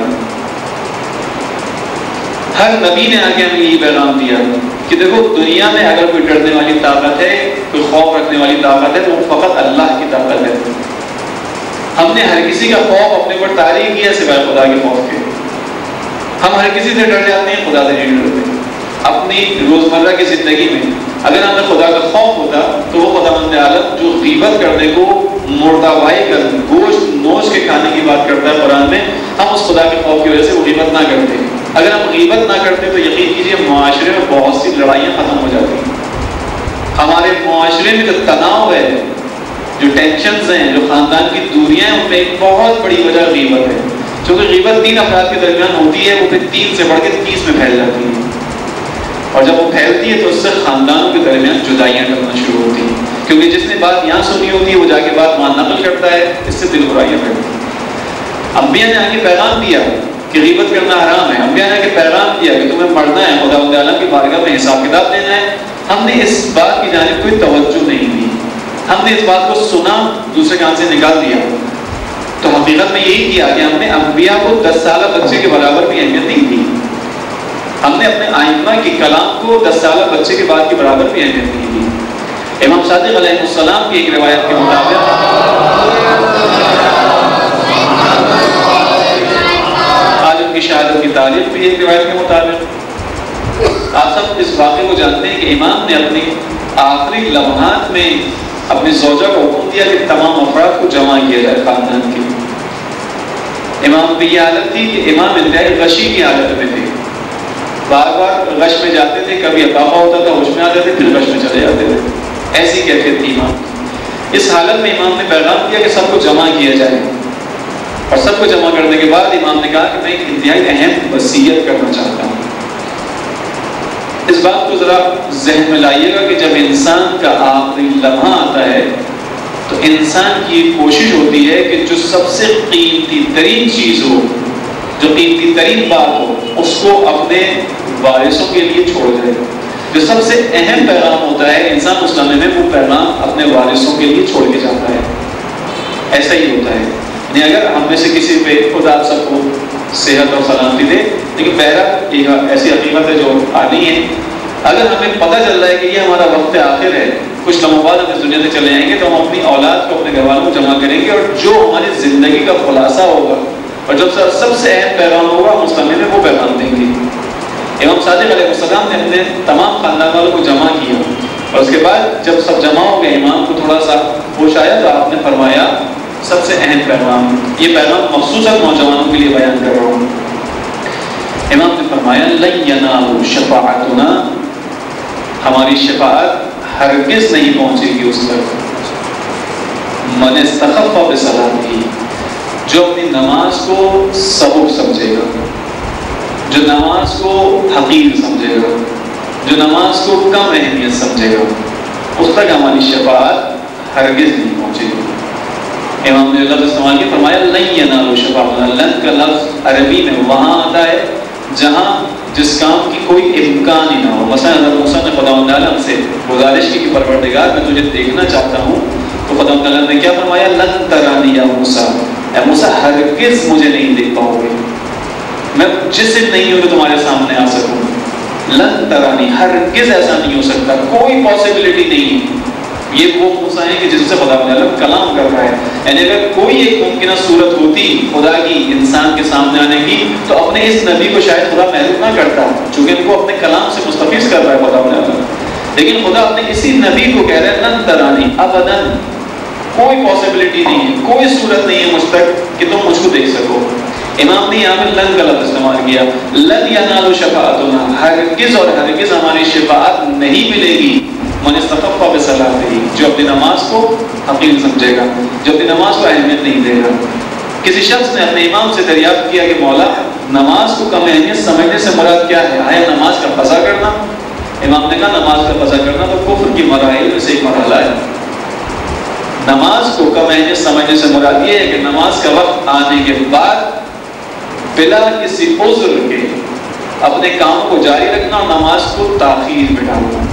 ہر نبی نے آگے ہمیں یہی پیغام دیا کہ دیکھو دنیا میں اگر کوئی ڈرنے والی طاقت ہے، کوئی خوف رکھنے والی طاقت ہے تو وہ فقط اللہ کی طاقت ہے۔ ہم نے ہر کسی کا خوف اپنے اوپر طاری کیا سوائے خدا کے خوف کے۔ ہم ہر کسی سے ڈر جاتے ہیں، خدا سے نہیں ڈرتے۔ اپنی روزمرہ کی زندگی میں اگر ہمیں خدا کا خوف ہوتا تو وہ خداوند عالم جو غیبت کرنے کو مردہ وائی کر گوشت نوچ کے کھانے کی بات کرتا ہے قرآن میں، ہم اس خدا کے خوف کی وجہ سے وہ غیبت نہ کرتے۔ اگر ہم غیبت نہ کرتے تو یقین کیجیے معاشرے میں بہت سی لڑائیاں ختم ہو جاتی۔ ہمارے معاشرے میں جو تناؤ ہے، جو ٹینشنز ہیں، جو خاندان کی دوریاں ہیں، ان میں ایک بہت بڑی وجہ غیبت ہے۔ چونکہ غیبت تین افراد کے درمیان ہوتی ہے، وہ پھر تین سے بڑھ کے تیس میں پھیل جاتی ہے، اور جب وہ پھیلتی ہے تو اس سے خاندانوں کے درمیان جدائیاں کرنا شروع ہوتی ہیں، کیونکہ جس نے بات یہاں سنی ہوتی ہے وہ جا کے بات وہاں نقل کرتا ہے، اس سے دل برائیاں پھیلتی ہیں۔ انبیاء نے آگے پیغام دیا کہ غیبت کرنا حرام ہے، انبیاء نے آگے پیغام دیا کہ تمہیں مرنا ہے، خداوند عالم کی بارگاہ میں حساب کتاب دینا ہے۔ ہم نے اس بات کی جانب کوئی توجہ نہیں دی، ہم نے اس بات کو سنا، دوسرے کان سے نکال دیا۔ تو حقیقت میں یہی کیا کہ ہم نے انبیاء کو دس سالہ بچے کے برابر بھی اہمیت نہیں دی، ہم نے اپنے آئمہ کی کلام کو دس سالہ بچے کے بعد کے برابر بھی اہمیت نہیں دی۔ امام صادق علیہ السلام کی ایک روایت کے مطابق آج ان کی شہادت کی تاریخ بھی ایک روایت کے مطابق آپ سب اس واقعے کو جانتے ہیں کہ امام نے اپنی آخری لمحات میں اپنی زوجہ کو حکم دیا کہ تمام افراد کو جمع کیا جائے خاندان کے۔ امام کی یہ حالت تھی کہ امام انتہائی غشی کی حالت میں تھے، بار بار غش میں جاتے تھے، کبھی افاقہ ہوتا تھا، ہوش میں آتے تھے، پھر غش میں چلے جاتے تھے، ایسی کیفیت تھی امام۔ اس حالت میں امام نے پیغام دیا کہ سب کو جمع کیا جائے، اور سب کو جمع کرنے کے بعد امام نے کہا کہ میں ایک انتہائی اہم وصیت کرنا چاہتا ہوں۔ اس بات کو ذرا ذہن میں لائیے گا کہ جب انسان کا آخری لمحہ آتا ہے تو انسان کی کوشش ہوتی ہے کہ جو سب سے قیمتی ترین چیز ہو، جو قیمتی ترین بات ہو، اس کو اپنے وارثوں کے لیے چھوڑ جائے۔ جو سب سے اہم پیغام ہوتا ہے انسان اس لمحے میں وہ پیغام اپنے وارثوں کے لیے چھوڑ کے جاتا ہے۔ ایسا ہی ہوتا ہے، یعنی اگر ہم میں سے کسی پہ خدا آپ سب کو صحت اور سلامتی دے، لیکن بہرحال یہ ایسی حقیقت ہے جو آنی ہے، اگر ہمیں پتہ چل رہا ہے کہ یہ ہمارا وقت آخر ہے، کچھ لمحوں بعد ہم اس دنیا سے چلے جائیں گے، تو ہم اپنی اولاد کو اپنے گھر والوں کو جمع کریں گے، اور جو ہماری زندگی کا خلاصہ ہوگا اور جب سب سے اہم پیغام ہوگا ہم اس لمحے میں وہ پیغام دیں گے۔ امام صادق علیہ السلام نے اپنے تمام خاندان والوں کو جمع کیا اور اس کے بعد جب سب جمع ہو گئے امام کو تھوڑا سا ہوش آیا تو آپ نے فرمایا سب سے اہم پیغام، یہ پیغام مخصوصاً نوجوانوں کے لیے بیان کر رہا ہوں. امام نے فرمایا لن ینالوا شفاعتنا، ہماری شفاعت ہرگز نہیں پہنچے گی اس تک. من استخف بصلاته، جو اپنی نماز کو سبب سمجھے گا، جو نماز کو حقیر سمجھے گا، جو نماز کو کم اہمیت سمجھے گا، اس تک ہماری شفاعت ہرگز نہیں پہنچے گی. امام نے لفظ استعمال کیا، فرمایا لن ینالوا شفاعتنا. لن کا لفظ عربی میں وہاں آتا ہے جہاں جس کام کی کوئی امکان ہی نہ ہو. مثلا حضرت موسیٰ نے خداوند عالم سے گزارش کی کہ پروردگار میں تجھے دیکھنا چاہتا ہوں، تو خداوند عالم نے کیا فرمایا؟ لن ترانی یا موسیٰ، اے موسیٰ ہرگز مجھے نہیں دیکھ پاؤ گے، میں جسم نہیں ہوں کہ تمہارے سامنے آ سکوں. لن ترانی، ہرگز ایسا نہیں ہو سکتا، کوئی پاسبلٹی نہیں ہے. یہ وہ موسیٰ ہیں کہ جن سے خدا تعالیٰ کلام کر رہا ہے. یعنی اگر کوئی ایک ممکنہ صورت ہوتی خدا کی انسان کے سامنے آنے کی تو اپنے اس نبی کو شاید خدا محروم نہ کرتا، چونکہ ان کو اپنے کلام سے مستفیض کر رہا ہے خدا تعالیٰ. لیکن خدا اپنے اسی نبی کو کہہ رہا ہے لن ترانی ابداً، کوئی پاسبلٹی نہیں ہے، کوئی صورت نہیں ہے مجھ تک کہ تم مجھ کو دیکھ سکو. امام نے یہاں پہ لن کا لفظ استعمال کیا، لن ینالوا شفاعتنا، ہرگز اور ہرگز ہماری شفاعت نہیں ملے گی. من استخف بصلاته، جو اپنی نماز کو حقیر سمجھے گا، جو اپنی نماز کو اہمیت نہیں دے گا. کسی شخص نے اپنے امام سے دریافت کیا کہ مولا نماز کو کم اہمیت سمجھنے سے مراد کیا ہے؟ آیا نماز کا قضا کرنا؟ امام نے کہا نماز کا قضا کرنا تو کفر کی مراحل میں سے ایک مرحلہ ہے. نماز کو کم اہمیت سمجھنے سے مراد یہ ہے کہ نماز کا وقت آنے کے بعد بلا کسی عذر کے اپنے کام کو جاری رکھنا اور نماز کو تاخیر میں ڈالنا.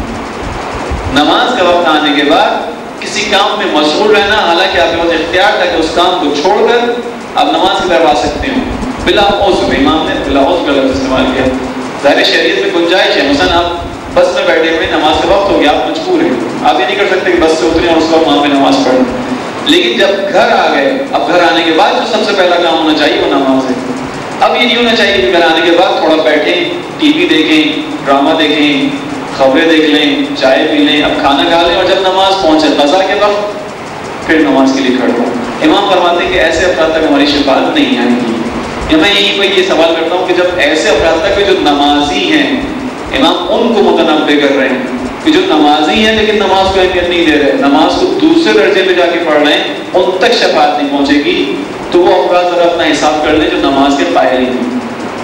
نماز کا وقت آنے کے بعد کسی کام میں مشغول رہنا، حالانکہ آپ کے پاس اختیار تھا کہ اس کام کو چھوڑ کر آپ نماز کی طرف آ سکتے ہو بلا عذر. امام نے بلا عذر کا لفظ استعمال کیا. ظاہر شریعت میں گنجائش ہے، مثلا آپ بس میں بیٹھے ہوئے نماز کا وقت ہو گیا، آپ مجبور ہیں، آپ یہ نہیں کر سکتے کہ بس سے اتریں اور اس وقت وہاں پہ نماز پڑھیں. لیکن جب گھر آ گئے، اب گھر آنے کے بعد جو سب سے پہلا کام ہونا چاہیے وہ نماز ہے. اب یہ نہیں ہونا چاہیے کہ گھر آنے کے بعد تھوڑا بیٹھیں، ٹی وی دیکھیں، ڈرامہ دیکھیں، خبریں دیکھ لیں، چائے پی لیں، اب کھانا کھا لیں اور جب نماز پہنچے قضا کے وقت پھر نماز کے لیے کھڑے ہوں. امام فرماتے ہیں کہ ایسے افراد تک ہماری شفاعت نہیں آئے گی. یا میں یہیں پہ یہ سوال کرتا ہوں کہ جب ایسے افراد تک جو نمازی ہیں، امام ان کو متنبع کر رہے ہیں کہ جو نمازی ہیں لیکن نماز کو اہمیت نہیں دے رہے، نماز کو دوسرے درجے پہ جا کے پڑھ رہے ہیں، ان تک شفاعت نہیں پہنچے گی، تو وہ افراد ذرا اپنا حساب کر لیں جو نماز کے قائل ہی نہیں.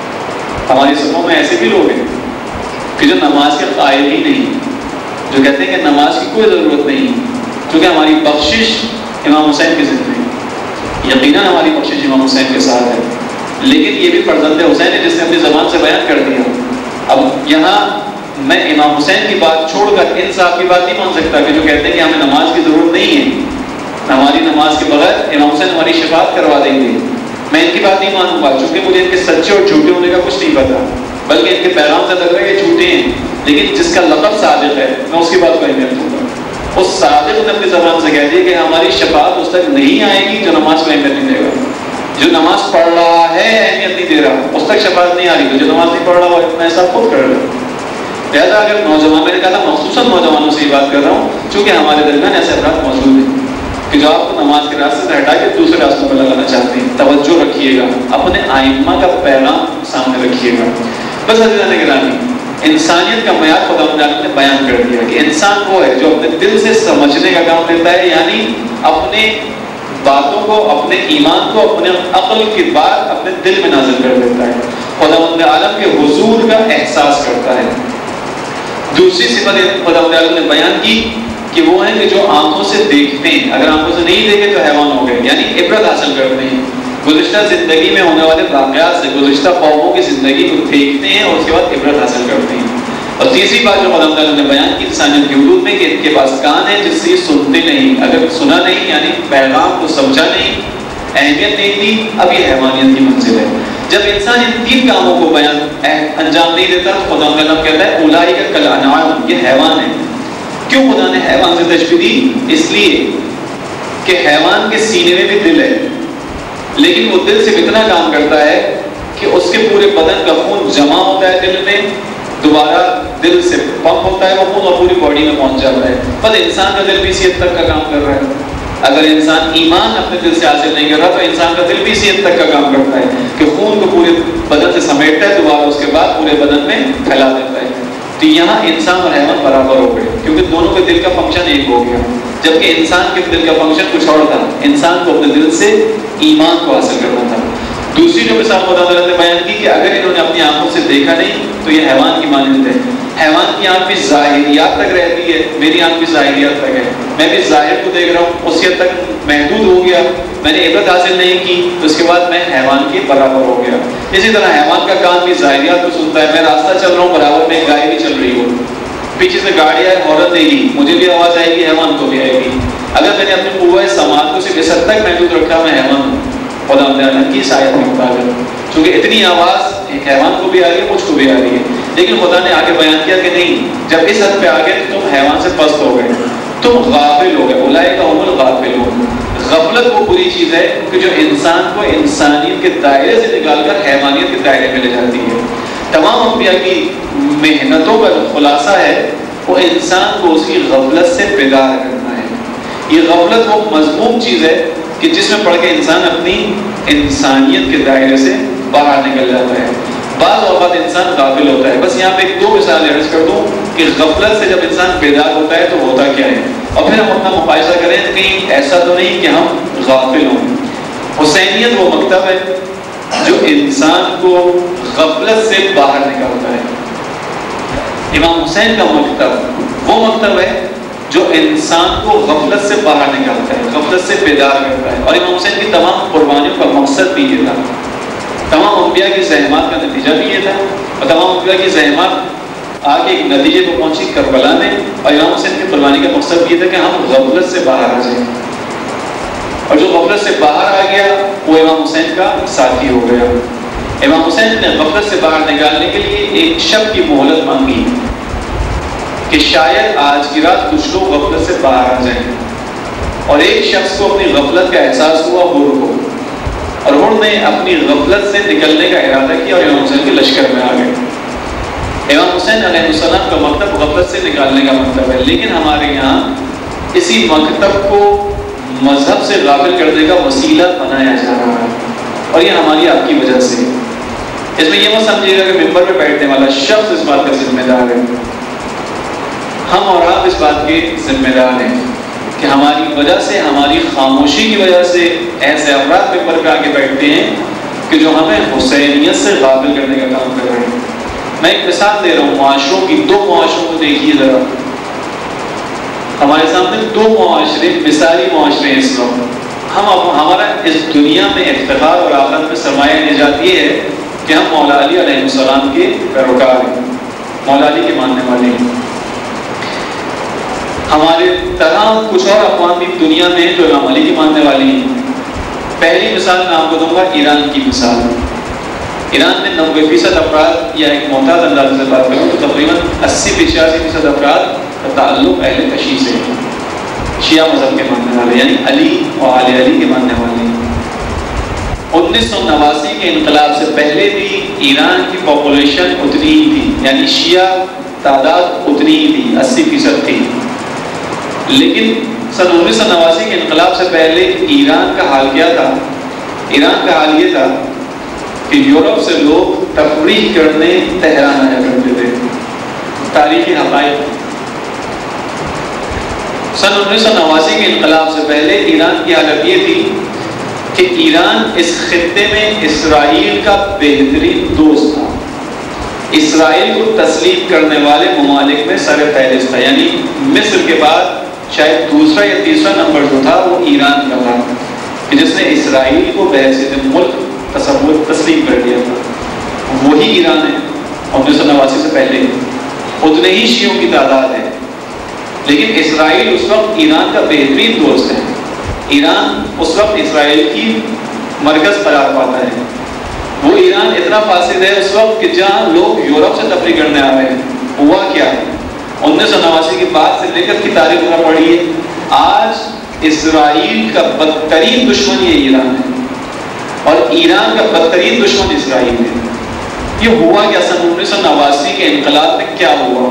ہماری صفوں میں ایسے بھی لوگ ہیں کہ جو نماز کے قائل ہی نہیں، جو کہتے ہیں کہ نماز کی کوئی ضرورت نہیں، کیونکہ ہماری بخشش امام حسین کی ذمہ ہے. یقیناً ہماری بخشش امام حسین کے ساتھ ہے، لیکن یہ بھی فرزند حسین ہے جس نے اپنی زبان سے بیان کر دیا. اب یہاں میں امام حسین کی بات چھوڑ کر ان صاحب کی بات نہیں مان سکتا کہ جو کہتے ہیں کہ ہمیں نماز کی ضرورت نہیں ہے، ہماری نماز کے بغیر امام حسین ہماری شفاعت کروا دیں گے. میں ان کی بات نہیں مانوں گا چونکہ مجھے ان کے سچے اور جھوٹے ہونے کا کچھ نہیں پتا، بلکہ ان کے پیغام سے لگ رہا ہے کہ جھوٹے ہیں، لیکن جس کا لقب صادق ہے میں اس کی بات کو اہمیت دوں گا. اس صادق نے اپنی زبان سے کہہ دیا کہ ہماری شفاعت اس تک نہیں آئے گی جو نماز کو اہمیت نہیں دے گا. جو نماز پڑھ رہا ہے اہمیت نہیں دے رہا، اس تک شفاعت نہیں آ رہی. تو جو نماز نہیں پڑھ رہا وہ اتنا ایسا خود کر رہا ہے. لہٰذا اگر نوجوان، میں نے کہا تھا مخصوصاً نوجوانوں سے یہ بات کر رہا ہوں چونکہ ہمارے درمیان ایسے افراد موجود ہیں کہ جو آپ کو نماز کے راستے سے ہٹا کے دوسرے راستوں پر لگانا چاہتے ہیں. توجہ رکھیے گا، اپنے آئمہ کا پیغام سامنے رکھیے گا. بس عزیزان گرامی، انسانیت کا معیار خدا تعالیٰ نے بیان کر دیا کہ انسان وہ ہے جو اپنے دل سے سمجھنے کا کام لیتا ہے، یعنی اپنے باتوں کو، اپنے ایمان کو اپنے عقل کی بات اپنے دل میں نازل کر دیتا ہے، خداوند عالم کے حضور کا احساس کرتا ہے. دوسری صفت خداوند عالم نے بیان کی کہ وہ ہیں کہ جو آنکھوں سے دیکھتے ہیں، اگر آنکھوں سے نہیں دیکھے تو حیوان ہو گئے، یعنی عبرت حاصل کرتے ہیں. گزشتہ زندگی میں ہونے والے واقعات سے، گزشتہ قوموں کی زندگی کو دیکھتے ہیں اور اس کے بعد عبرت حاصل کرتے ہیں. اور تیسری بات جو خدا تعالیٰ نے بیان کی انسانیت کے حدود میں کہ ان کے پاس کان ہے جس سے یہ سنتے نہیں، اگر سنا نہیں یعنی پیغام کو سمجھا نہیں، اہمیت نہیں دی، اب یہ حیوانیت کی منزل ہے. جب انسان ان تین کاموں کو بیان انجام نہیں دیتا تو خدا تعالیٰ کہتا ہے اولئک کالانعام، یہ حیوان ہے. کیوں خدا نے حیوان سے تشبیہ دی؟ اس لیے کہ حیوان کے سینے میں بھی دل ہے، لیکن وہ دل سے اتنا کام کرتا ہے کہ اس کے پورے بدن کا خون جمع ہوتا ہے دل میں، دوبارہ دل سے پمپ ہوتا ہے وہ خون اور پوری باڈی میں پہنچ جاتا ہے. بس انسان کا دل بھی اسی حد تک کا کام کر رہا ہے. اگر انسان ایمان اپنے دل سے حاصل نہیں کر رہا تو انسان کا دل بھی اسی حد تک کا کام کرتا ہے کہ خون کو پورے بدن سے سمیٹتا ہے, دوبارہ اس کے بعد پورے بدن میں پھیلا دیتا ہے. تو یہاں انسان اور حیوان برابر ہو گئے کیونکہ دونوں کے دل کا فنکشن ایک ہو گیا. جبکہ انسان کے دل کا فنکشن کچھ اور تھا, انسان کو اپنے دل سے ایمان کو حاصل کرنا تھا. دوسری جو مثال خدا تعالیٰ نے بیان کی کہ اگر انہوں نے اپنی آنکھوں سے دیکھا نہیں تو یہ حیوان کی مانند ہے. حیوان کی آنکھ بھی ظاہریات تک رہتی ہے, میری آنکھ بھی ظاہریات تک ہے. میں بھی ظاہر کو دیکھ رہا ہوں, اسی حد تک محدود ہو گیا, میں نے عبرت حاصل نہیں کی تو اس کے بعد میں حیوان کے برابر ہو گیا. اسی طرح حیوان کا کان بھی ظاہریات کو سنتا ہے. میں راستہ چل رہا ہوں, برابر میں گائے بھی چل رہی ہو, پیچھے سے گاڑی آئے ہارن دے گی, مجھے بھی آواز آئے گی, حیوان کو بھی آئے گی. اگر میں نے اپنی قوت سماعت کو صرف اس حد تک محدود رکھا میں حیوان ہوں خدا تعالیٰ کی شاید کے مطابق, کیونکہ اتنی آواز ایک حیوان کو بھی آ رہی ہے, مجھ کو بھی آ رہی ہے. لیکن خدا نے آگے بیان کیا کہ نہیں, جب اس حد پہ آ گئے تو تم حیوان سے پست ہو گئے, تم غافل ہو گئے. اولئک هم الغافلون. غفلت وہ بری چیز ہے کہ جو انسان کو انسانیت کے دائرے سے نکال کر حیوانیت کے دائرے میں لے جاتی ہے. تمام انبیاء کی محنتوں کا خلاصہ ہے وہ انسان کو اس کی غفلت سے بیدار کرنا ہے. یہ غفلت وہ مذموم چیز ہے کہ جس میں پڑھ کے انسان اپنی انسانیت کے دائرے سے باہر نکل جاتا ہے. بعض اوقات انسان غافل ہوتا ہے. بس یہاں پہ ایک دو مثال عرض کر دوں کہ غفلت سے جب انسان بیدار ہوتا ہے تو ہوتا کیا ہے, اور پھر ہم اپنا مقایسہ کریں کہیں ایسا تو نہیں کہ ہم غافل ہوں. حسینیت وہ مکتب ہے جو انسان کو غفلت سے باہر نکالتا ہے. امام حسین کا مکتب وہ مکتب ہے جو انسان کو غفلت سے باہر نکالتا ہے, غفلت سے بیدار کرتا ہے. اور امام حسین کی تمام قربانیوں کا مقصد بھی یہ تھا, تمام انبیاء کی زحمات کا نتیجہ بھی یہ تھا, اور تمام انبیاء کی زحمات آگے ایک نتیجے کو پہنچی کربلا میں. اور امام حسین کی قربانی کا مقصد یہ تھا کہ ہم غفلت سے باہر آ جائیں, اور جو غفلت سے باہر آ گیا وہ امام حسین کا ساتھی ہو گیا. امام حسین نے غفلت سے باہر نکالنے کے لیے ایک شب کی مہلت مانگی کہ شاید آج کی رات کچھ لوگ غفلت سے باہر آ جائیں. اور ایک شخص کو اپنی غفلت کا احساس ہوا, حر کو, اور حر نے اپنی غفلت سے نکلنے کا ارادہ کیا اور امام حسین کے لشکر میں آ گئے. امام حسین علیہ السلام کا مکتب غفلت سے نکالنے کا مطلب ہے, لیکن ہمارے یہاں اسی مکتب کو مذہب سے غافل کرنے کا وسیلہ بنایا جا رہا ہے, اور یہ ہماری آپ کی وجہ سے. اس میں یہ مت سمجھیے گا کہ ممبر پہ بیٹھنے والا شخص اس بات کا ذمہ دار ہے. ہم اور آپ اس بات کے ذمہ دار ہیں کہ ہماری وجہ سے, ہماری خاموشی کی وجہ سے ایسے افراد ممبر پہ آگے بیٹھتے ہیں کہ جو ہمیں حسینیت سے غافل کرنے کا کام کر رہے ہیں. میں ایک مثال دے رہا ہوں معاشروں کی, دو معاشروں کو دیکھیے ذرا. ہمارے سامنے دو معاشرے, مثالی معاشرے ہیں اس وقت. ہم ہمارا اس دنیا میں افتخار اور آخرت میں سرمایہ نجات یہ ہے کہ ہم مولا علی علیہ السلام کے پیروکار ہیں, مولا علی کے ماننے والے ہیں. ہمارے طرح کچھ اور اقوام بھی دنیا میں جو امام علی کے ماننے والی ہیں. پہلی مثال میں آپ کو دوں گا ایران کی مثال. ایران میں نوے فیصد افراد, یا ایک محتاط انداز سے بات کروں تو تقریباً اسی پچاسی فیصد افراد کا تعلق اہل کشی سے, شیعہ مذہب کے ماننے والے, یعنی علی اور آل علی کے ماننے والے. انیس سو نواسی کے انقلاب سے پہلے بھی ایران کی پاپولیشن اتنی ہی تھی, یعنی شیعہ تعداد اتنی ہی تھی, اسی فیصد تھی. لیکن سن انیس سو نواسی کے انقلاب سے پہلے ایران کا حال کیا تھا؟ ایران کا حال یہ تھا کہ یورپ سے لوگ تفریح کرنے تہران آیا کرتے تھے. تاریخی حقائق. سن انیس سو نواسی کے انقلاب سے پہلے ایران کی حالت یہ تھی کہ ایران اس خطے میں اسرائیل کا بہترین دوست تھا. اسرائیل کو تسلیم کرنے والے ممالک میں سر فہرست تھا, یعنی مصر کے بعد شاید دوسرا یا تیسرا نمبر جو تھا وہ ایران کا تھا کہ جس نے اسرائیل کو بحیثیت ملک تصور تسلیم کر دیا تھا. وہی ایران ہے انیس سو نواسی سے پہلے. اتنے ہی شیعوں کی تعداد ہے, لیکن اسرائیل اس وقت ایران کا بہترین دوست ہے. ایران اس وقت اسرائیل کی مرکز قرار پاتا ہے. وہ ایران اتنا فاسد ہے اس وقت کہ جہاں لوگ یورپ سے تفریح کرنے آ رہے ہیں. ہوا کیا انیس سو نواسی کے بعد سے لے کر کی تاریخ ذرا پڑھیے, آج اسرائیل کا بدترین دشمن یہ ایران ہے, اور ایران کا بدترین دشمن اسرائیل ہے. یہ ہوا کیا؟ سن انیس سو نواسی کے انقلاب میں کیا ہوا؟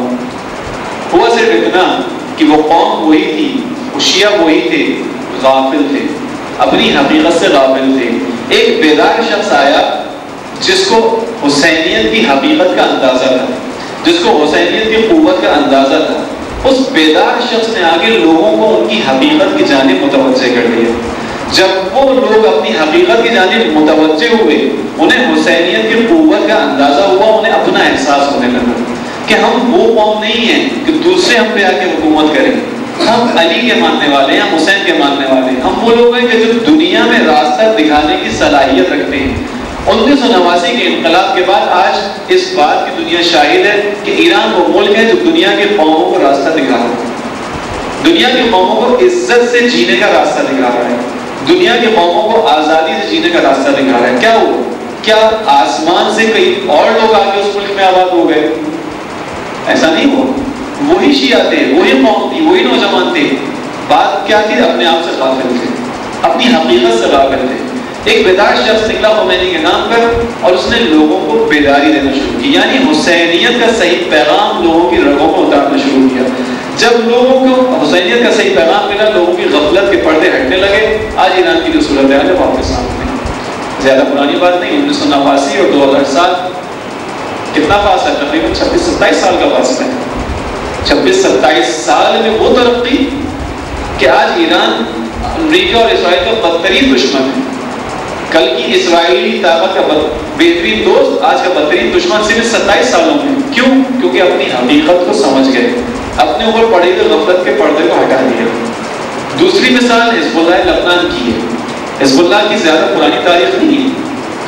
ہوا صرف اتنا کہ وہ قوم وہی تھی، وہ شیعہ وہی تھے، غافل تھے، اپنی حقیقت سے غافل تھے۔ ایک بیدار شخص آیا جس کو حسینیت کی حقیقت کا اندازہ تھا، جس کو حسینیت کی قوت کا اندازہ تھا۔ اس بیدار شخص نے آگے لوگوں کو ان کی حقیقت کی جانب متوجہ کر دیا۔ جب وہ لوگ اپنی حقیقت کی جانب متوجہ ہوئے، انہیں حسینیت کی قوت کا اندازہ ہوا، انہیں اپنا احساس ہونے لگا کہ ہم وہ قوم نہیں ہیں کہ دوسرے ہم پہ آ کے حکومت کریں، ہم علی کے ماننے والے ہیں، ہم حسین کے ماننے والے ہیں، ہم وہ لوگ ہیں کہ جو دنیا میں راستہ دکھانے کی صلاحیت رکھتے ہیں۔ انیس سو نواسی کے انقلاب کے بعد آج اس بات کی دنیا شاہد ہے کہ ایران وہ ملک ہے جو دنیا کے قوموں کو راستہ دکھا رہا ہے، دنیا کی قوموں کو عزت سے جینے کا راستہ دکھا رہا ہے، دنیا کی قوموں کو آزادی سے جینے کا راستہ دکھا رہا ہے۔ کیا ہوا؟ کیا آسمان سے کئی اور لوگ آ کے اس ملک میں آباد ہو گئے؟ ایسا نہیں ہوا، وہی شیعہ تھے، وہی قوم تھی، وہی نوجوان تھے۔ بات کیا تھی؟ اپنے آپ سے غافل تھے، اپنی حقیقت سے غافل تھے۔ ایک بیدار شخص نکلا خمینی کے نام پر اور اس نے لوگوں کو بیداری دینا شروع کی، یعنی حسینیت کا صحیح پیغام لوگوں کی رگوں کو اتارنا شروع کیا۔ جب لوگوں کو حسینیت کا صحیح پیغام ملا، لوگوں کی غفلت کے پردے ہٹنے لگے۔ آج ایران کی جو صورتحال ہے وہ آپ کے سامنے ہے، زیادہ پرانی بات نہیں، انیس سو نواسی اور دو ہزار سات کتنا فاصلہ ہے؟ تقریباً چھبیس ستائیس سال کا فاصلہ ہے۔ چھبیس ستائیس سال میں وہ ترقی کہ آج ایران امریکہ اور اسرائیل کا بدترین دشمن ہے۔ کل کی اسرائیلی طاقت کا بہترین دوست، آج کا بدترین دشمن صرف ستائیس سالوں میں۔ کیوں؟ کیونکہ اپنی حقیقت کو سمجھ گئے، اپنے اوپر پڑے ہوئے غفلت کے پردے کو ہٹا دیا۔ دوسری مثال حزب اللہ لبنان کی ہے۔ حزب اللہ کی زیادہ پرانی تاریخ نہیں ہے،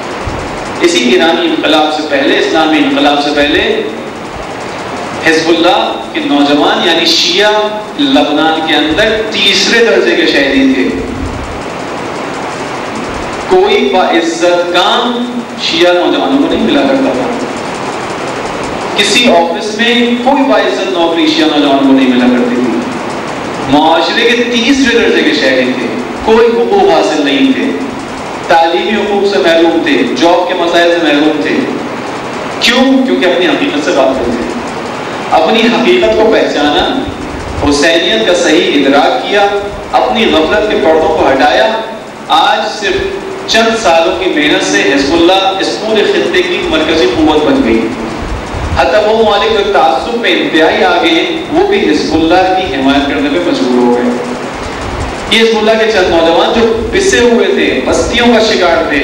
اسی ایرانی انقلاب سے پہلے، اسلامی انقلاب سے پہلے حزب اللہ کے نوجوان یعنی شیعہ لبنان کے اندر تیسرے درجے کے شہری تھے۔ کوئی باعزت کام شیعہ نوجوانوں کو نہیں ملا کرتا تھا، کسی آفس میں کوئی باعزت نوکری شیعہ نوجوانوں کو نہیں ملا کرتی تھی۔ معاشرے کے تیسرے درجے کے شہری تھے، کوئی حقوق حاصل نہیں تھے، تعلیمی حقوق سے محروم تھے، جاب کے مسائل سے محروم تھے۔ کیوں؟ کیونکہ اپنی حقیقت سے غافل تھے، اپنی حقیقت کو پہچانا، حسینیت کا صحیح ادراک کیا، اپنی غفلت کے پردوں کو ہٹایا۔ آج صرف چند سالوں کی محنت سے حزب اللہ اس پورے خطے کی مرکزی قوت بن گئی۔ حتیٰ وہ ممالک جو تعصب میں انتہائی آگے ہیں، وہ بھی حزب اللہ کی حمایت کرنے پہ مجبور ہو گئے۔ یہ حزب اللہ کے چند نوجوان جو پسے ہوئے تھے، پستیوں کا شکار تھے،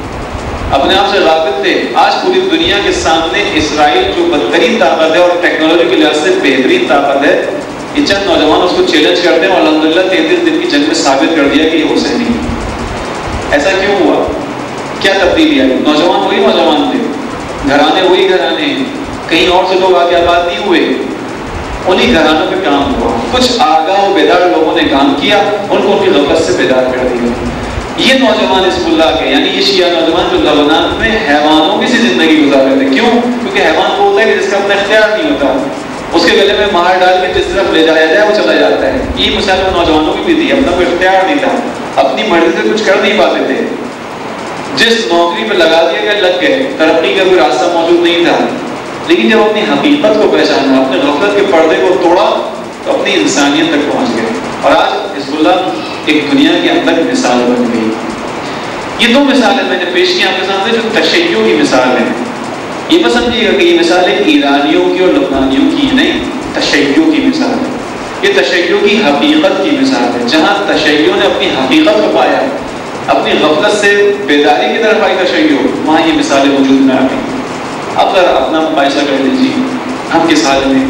اپنے آپ سے غافل تھے، آج پوری دنیا کے سامنے اسرائیل جو بدترین طاقت ہے اور ٹیکنالوجی کے لحاظ سے بہترین طاقت ہے، یہ چند نوجوان اس کو چیلنج کرتے ہیں اور الحمدللہ تینتیس دن کی جنگ میں ثابت کر دیا کہ یہ حسینی ہے۔ ایسا کیوں ہوا؟ کیا تبدیلی آئی؟ نوجوان وہی نوجوان تھے، گھرانے وہی گھرانے ہیں، کہیں اور سے لوگ آگے آباد نہیں ہوئے، انہی گھرانوں پہ کام ہوا۔ کچھ آگاہ و بیدار لوگوں نے کام کیا، ان کو ان کی غفلت سے بیدار کر دیا۔ یہ نوجوان حزب اللہ کے یعنی یہ شیعہ نوجوان جو لبنان میں حیوانوں کی سی زندگی گزار رہے تھے۔ کیوں؟ کیونکہ حیوان وہ ہوتا ہے کہ جس کا اپنا اختیار نہیں ہوتا، اس کے گلے میں مہار ڈال کے جس طرف لے جایا جائے وہ چلا جاتا ہے۔ یہ مثال نوجوانوں کی بھی تھی، اپنا کوئی اختیار نہیں تھا، اپنی مرضی سے کچھ کر نہیں پاتے تھے، جس نوکری پہ لگا دیا گیا لگ گئے، ترقی کا کوئی راستہ موجود نہیں تھا۔ لیکن جب اپنی حقیقت کو پہچانا، اپنے غفلت کے پردے کو توڑا تو اپنی انسانیت تک پہنچ گئے، اور آج حزب اللہ ایک دنیا کے اندر مثال بن گئی۔ یہ دو مثالیں میں نے پیش کی آپ کے سامنے جو تشیع کی مثال ہیں۔ یہ مت سمجھیے گا کہ یہ مثالیں ایرانیوں کی اور لبنانیوں کی نہیں، تشیع کی مثال ہے۔ یہ تشیع کی حقیقت کی مثال ہے، جہاں تشیع نے اپنی حقیقت کو پایا، اپنی غفلت سے بیداری کی طرف آئی تشیع، وہاں یہ مثالیں وجود میں آ گئی۔ اب ذرا اپنا مقایسہ کر لیجیے، ہم کس حال میں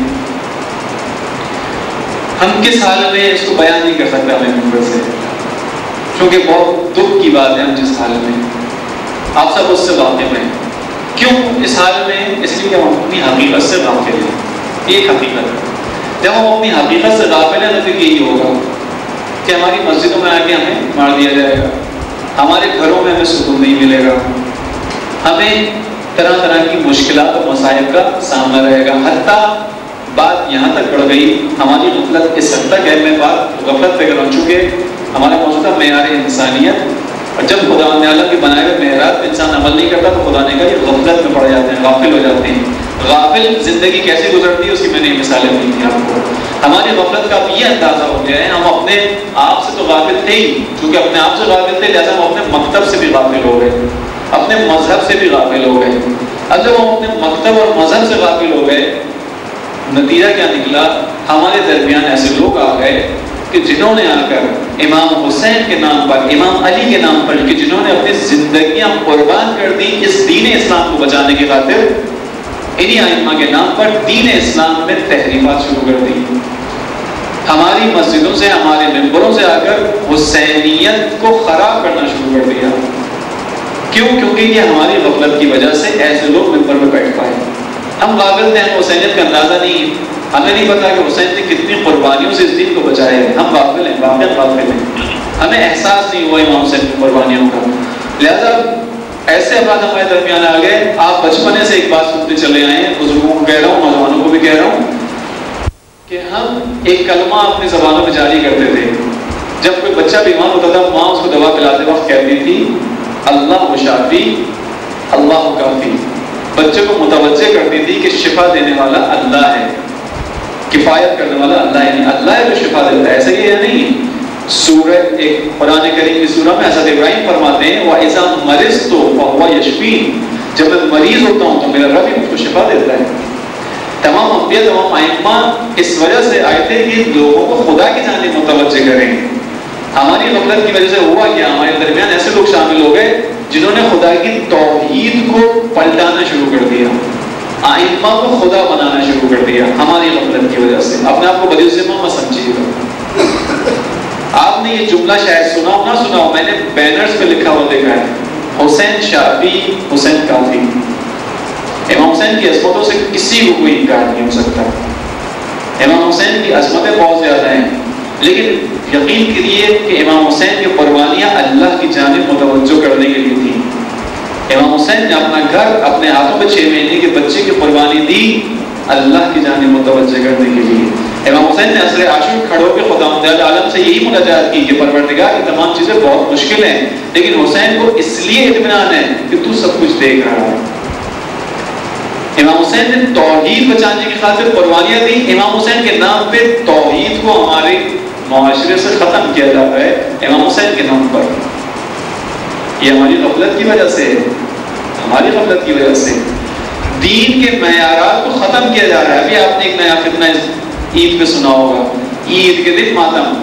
ہم کس حال میں اس کو بیان نہیں کر سکتا میں ممبر سے، کیونکہ بہت دکھ کی بات ہے ہم جس حال میں، آپ سب اس سے واقف ہیں۔ کیوں اس حال میں؟ اس لیے کہ ہم اپنی حقیقت سے غافل ہیں۔ ایک حقیقت ہے، جب ہم اپنی حقیقت سے غافل ہیں تو پھر یہی ہوگا کہ ہماری مسجدوں میں آ کے ہمیں مار دیا جائے گا، ہمارے گھروں میں ہمیں سکون نہیں ملے گا، ہمیں طرح طرح کی مشکلات اور مصائب کا سامنا رہے گا۔ حتیٰ بات یہاں تک بڑھ گئی، ہماری غفلت اس حد تک ہے، میں بات غفلت پہ کر چکے، ہمارا موجودہ معیار انسانیت اور جب خدا تعالیٰ کے بنائے ہوئے معراج پہ انسان عمل نہیں کرتا تو خدا نے کہا یہ غفلت میں پڑ جاتے ہیں، غافل ہو جاتے ہیں. غافل زندگی کیسے گزرتی ہے اس کی میں نے مثالیں دی تھی آپ کو. ہماری غفلت کا اب یہ اندازہ ہو گیا ہے ہم اپنے آپ سے تو غافل تھے ہی، چونکہ اپنے آپ سے غافل تھے لہٰذا ہم اپنے مکتب سے بھی غافل ہو گئے، اپنے مذہب سے بھی غافل ہو گئے. اب جب ہم اپنے مکتب اور مذہب سے غافل ہو گئے نتیجہ کیا نکلا؟ ہمارے درمیان ایسے لوگ آ گئے کہ جنہوں نے آ کر امام حسین کے نام پر، امام علی کے نام پر، کہ جنہوں نے اپنی زندگیاں قربان کر دی اس دین اسلام کو بچانے کی خاطر، انہی ائمہ کے نام پر دین اسلام میں تحریفات شروع کر دی. ہماری مسجدوں سے، ہمارے ممبروں سے آ کر حسینیت کو خراب کرنا شروع کر دیا. کیوں؟ کیونکہ یہ ہماری غفلت کی وجہ سے ایسے لوگ ممبر میں بیٹھ پائے. ہم غافل تھے، ہمیں حسینیت کا اندازہ نہیں ہے، ہمیں نہیں پتا کہ حسین نے کتنی قربانیوں سے اس دین کو بچایا ہے. ہم غافل ہیں، واقعی غافل ہیں، ہمیں احساس نہیں ہوا امام حسین کی قربانیوں کا. لہذا ایسے افراد ہمارے درمیان آ گئے. آپ بچپنے سے ایک بات سنتے چلے آئے ہیں، بزرگوں کو کہہ رہا ہوں، نوجوانوں کو بھی کہہ رہا ہوں، کہ ہم ایک کلمہ اپنی زبانوں میں جاری کرتے تھے. جب کوئی بچہ بیمار ہوتا تھا ماں اس کو دوا پلاتے وقت کہتی تھی اللہ شافی اللہ کافی. بچے کو متوجہ کرتی تھی کہ شفا دینے والا اللہ ہے، کفایت کرنے والا اللہ ہے، اللہ ہے جو شفا دیتا ہے. ایسا ہی ہے نہیں. سورہ ایک قرآن کریم کی سورہ میں حضرت ابراہیم فرماتے ہیں وَإِذَا مَرِضْتُ فَهُوَ يَشْفِينِ، جب میں مریض ہوتا ہوں تو میرا رب ہی مجھ کو شفا دیتا ہے. تمام انبیاء، تمام ائمہ اس وجہ سے آئے تھے کہ لوگوں کو خدا کی جانب متوجہ کریں. ہماری غفلت کی وجہ سے ہوا کیا؟ ہمارے درمیان ایسے لوگ شامل ہو گئے جنہوں نے خدا کی توحید کو پلٹانا شروع کر دیا، ائمہ کو خدا بنانا شروع کر دیا ہماری غفلت کی وجہ سے. اپنے آپ کو بدی الذمہ مت سمجھیے گا. آپ نے یہ جملہ شاید سنا ہو نہ سنا ہو، میں نے بینرز پہ لکھا ہوا دیکھا ہے حسین شافی حسین کافی. امام حسین کی عظمتوں سے کسی کو کوئی انکار نہیں ہو سکتا. امام حسین کی عظمتیں بہت زیادہ ہیں، لیکن یقین کریے کہ امام حسین کی قربانیاں اللہ کی جانب متوجہ کرنے کے لیے تھیں. امام حسین نے اپنا گھر اپنے ہاتھوں میں چھ مہینے کے بچے کی قربانی دی اللہ کی جانب متوجہ کرنے کے لیے. امام حسین نے عصر عاشور کھڑے ہو کے خدا عالم سے یہی مناجات کی کہ پروردگار یہ تمام چیزیں بہت مشکل ہیں، لیکن حسین کو اس لیے اطمینان ہے کہ تو سب کچھ دیکھ رہا ہے. امام حسین نے توحید بچانے کی خاطر قربانیاں دی. امام حسین کے نام پہ توحید کو ہمارے معاشرے سے ختم کیا جاتا ہے امام حسین کے نام پر. یہ ہماری غفلت کی وجہ سے، ہماری غفلت کی وجہ سے دین کے معیارات کو ختم کیا جا رہا ہے. ابھی آپ نے ایک نیا فتنہ عید پہ سنا ہوگا، عید کے دن ماتم.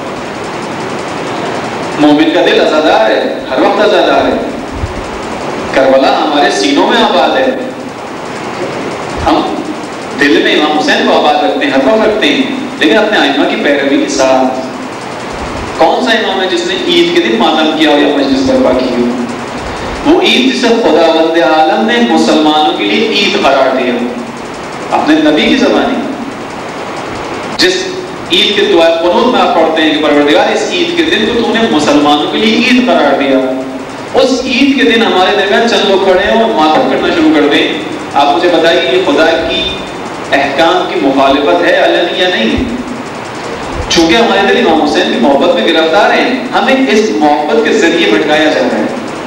مومن کا دل آزادار ہے، ہر وقت آزادار ہے. کربلا ہمارے سینوں میں آباد ہے. ہم دل میں امام حسین کو آباد رکھتے ہیں، ہر وقت رکھتے ہیں، لیکن اپنے ائمہ کی پیروی کے ساتھ. کون سا امام ہے جس نے عید کے دن ماتم کیا ہو یا مجلس برپا کی ہو؟ وہ عید جسے خداوند عالم نے مسلمانوں کے لیے عید قرار دیا اپنے نبی کی زبانی. جس عید کے دعا قنوت میں آپ پڑھتے ہیں کہ پروردگار اس عید کے دن کو تو نے مسلمانوں کے لیے عید قرار دیا، اس عید کے دن ہمارے درمیان چند لوگ کھڑے ہیں اور ماتم کرنا شروع کر دیں. آپ مجھے بتائیے یہ خدا کی احکام کی مخالفت ہے علنی یا نہیں؟ چونکہ ہمارے دل امام حسین کی محبت میں گرفتار ہیں، ہمیں اس محبت کے ذریعے بھٹکایا جا رہا ہے.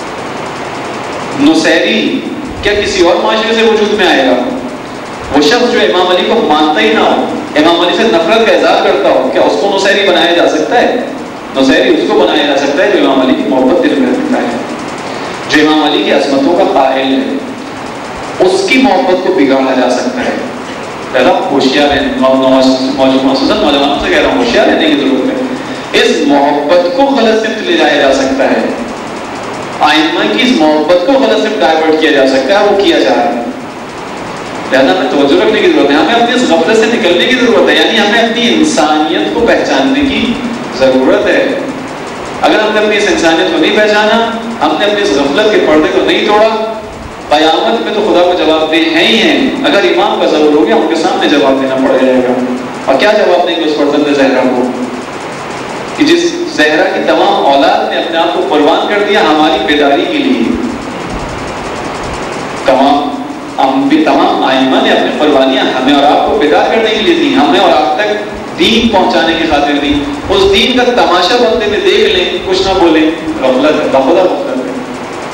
نصیری کیا کسی اور معاشرے سے وجود میں آئے گا؟ وہ شخص جو امام علی کو مانتا ہی نہ ہو، امام علی سے نفرت کا اظہار کرتا ہو، کیا اس کو نصیری بنایا جا سکتا ہے؟ نصیری اس کو بنایا جا سکتا ہے جو امام علی کی محبت دل میں رکھتا ہے، جو امام علی کی عظمتوں کا قائل ہے. اس کی محبت کو بگاڑا جا سکتا ہے. پہلا ہوشیار ہے، نوجوانوں سے کہہ رہا ہوں ہوشیار رہنے کی ضرورت ہے. اس محبت کو غلط سمت لے جایا جا سکتا ہے، ائمہ کی اس محبت کو غلط سمت ڈائیورٹ کیا جا سکتا ہے، وہ کیا جا رہا ہے. لہذا ہمیں توجہ رکھنے کی ضرورت ہے، ہمیں اپنی اس غفلت سے نکلنے کی ضرورت ہے. یعنی ہمیں اپنی انسانیت کو پہچاننے کی ضرورت ہے. اگر ہم نے اپنی اس انسانیت کو نہیں پہچانا، ہم نے اپنی اس غفلت کے پردے کو نہیں توڑا، قیامت میں تو خدا کو جواب دے ہیں ہی ہیں. اگر امام کا ضرور ہو گیا ان کے سامنے جواب دینا پڑ جائے گا. اور کیا جواب دیں گے اس فرزند زہرا کو کہ جس زہرا کی تمام اولاد نے اپنے آپ کو قربان کر دیا ہماری بیداری کے لیے. تمام تمام ائمہ نے اپنی قربانیاں ہمیں اور آپ کو بیدار کرنے کے لیے دی. ہمیں اور آپ تک دین پہنچانے کی خاطر دی، اس دین کا تماشا بنتے میں دیکھ لیں، کچھ نہ بولیں، غفلت ہے، بخدا غفلت ہے۔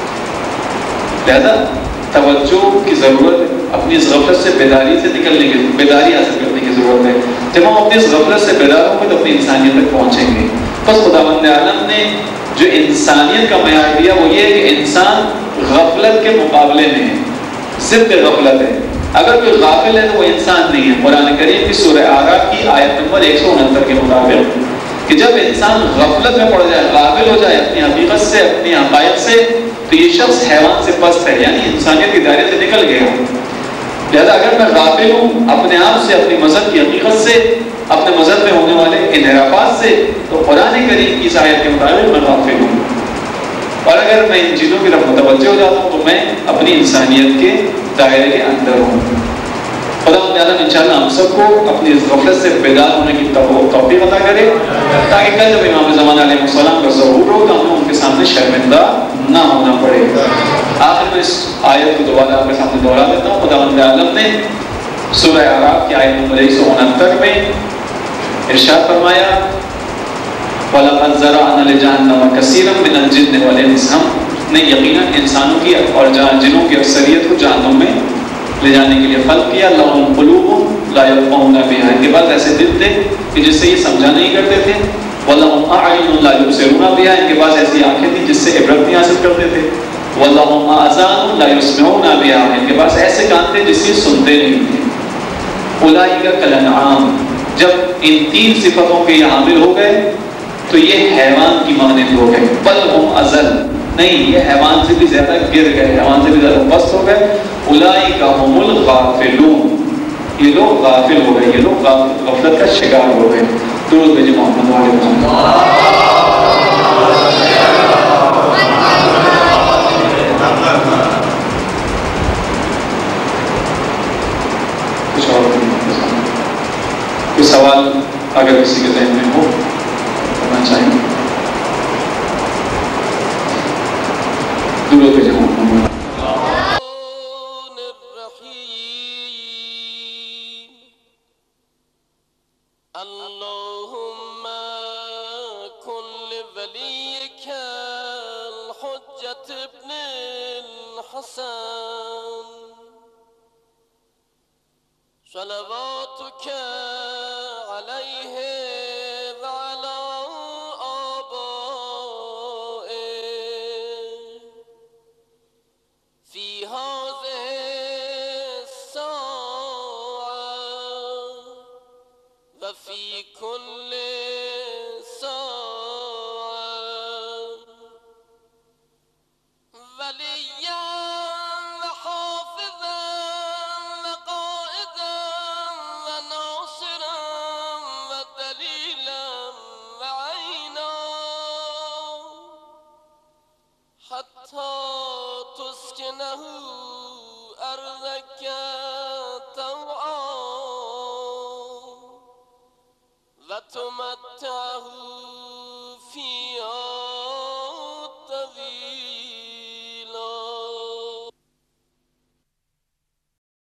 لہذا توجہ کی ضرورت ہے، اپنی اس غفلت سے بیداری سے نکلنے کی، بیداری حاصل کرنے کی ضرورت ہے۔ جب ہم اپنی اس غفلت سے بیدار ہوں گے تو اپنی انسانیت تک پہنچیں گے۔ بس خداوند عالم نے جو انسانیت کا معیار دیا وہ یہ ہے کہ انسان غفلت کے مقابلے میں ہے، ضد غفلت ہے۔ اگر کوئی غافل ہے تو وہ انسان نہیں ہے۔ قرآن کریم کی سورہ اعراف کی آیت نمبر ایک سو انہتر کے مطابق کہ جب انسان غفلت میں پڑ جائے، غافل ہو جائے اپنی حقیقت سے، اپنی حقائق سے، تو یہ شخص حیوان سے پست ہے، یعنی انسانیت کے دائرے سے نکل گیا۔ لہذا اگر میں غافل ہوں اپنے آپ سے، اپنی مذہب کی حقیقت سے، اپنے مذہب میں ہونے والے انحرافات سے، تو قرآن کریم کی اس آیت کے مطابق میں غافل ہوں۔ اور اگر میں ان چیزوں کی طرف متوجہ ہو جاتا ہوں تو میں اپنی انسانیت کے دائرے کے اندر ہوں۔ خدا تعالیٰ انشاءاللہ ہم سب کو اپنی اس غفلت سے بیدار ہونے کی توفیق عطا کرے، تاکہ کل جب امام زمان علیہ السلام کا ظہور ہو تو ہمیں ان کے سامنے شرمندہ نہ ہونا پڑے۔ آخر میں اس آیت کو دوبارہ آپ کے سامنے دوہرا دیتا ہوں۔ خداوند عالم نے سورہ اعراف کی آیت نمبر ایک سو انہتر میں ارشاد فرمایا وَلَقَدْ ذَرَأْنَا لِجَهَنَّمَ كَثِيرًا مِنَ الْجِنِّ وَالْإِنسِ، ہم نے یقیناً انسانوں کی اور جنوں کی اکثریت کو جہنم میں لے جانے کے لیے خلق کیا۔ لَهُمْ قُلُوبٌ لَا يَفْقَهُونَ بِهَا، ان کے پاس ایسے دل تھے کہ جس سے یہ سمجھا نہیں کرتے تھے۔ وَلَهُمْ أَعْيُنٌ لَا يُبْصِرُونَ بِهَا، ان کے پاس ایسی آنکھیں تھیں جس سے عبرت نہیں حاصل کرتے تھے۔ وَلَهُمْ آذَانٌ لَا يَسْمَعُونَ بِهَا، ان کے پاس ایسے کان تھے جس سے سنتے نہیں تھے۔ أُولَٰئِكَ كَالْأَنْعَامِ، جب ان تین صفتوں کے یہ حامل ہو گئے تو یہ حیوان کی مانند ہو گئے۔ بل ہم ازل، نہیں یہ حیوان سے بھی زیادہ گر گئے، حیوان سے بھی زیادہ پست ہو گئے۔ اولئک هم الغافلون، یہ لوگ غافل ہو گئے، یہ لوگ غفلت کا شکار ہو گئے۔ درود بھیجیں محمد والے محمد۔ کچھ اور کوئی سوال اگر کسی کے ذہن میں ہو کرنا چاہیں درود بھیجیں محمد۔ اللهم كن لوليك الحجة ابن الحسن صلواتك عليه وعلى آبائه في هذه الساعة وفي كل ساعة وليا وحافظا وقائدا وناصرا ودليلا وعينا حتى تسكنه أرضك طوعا وتمتعه فيها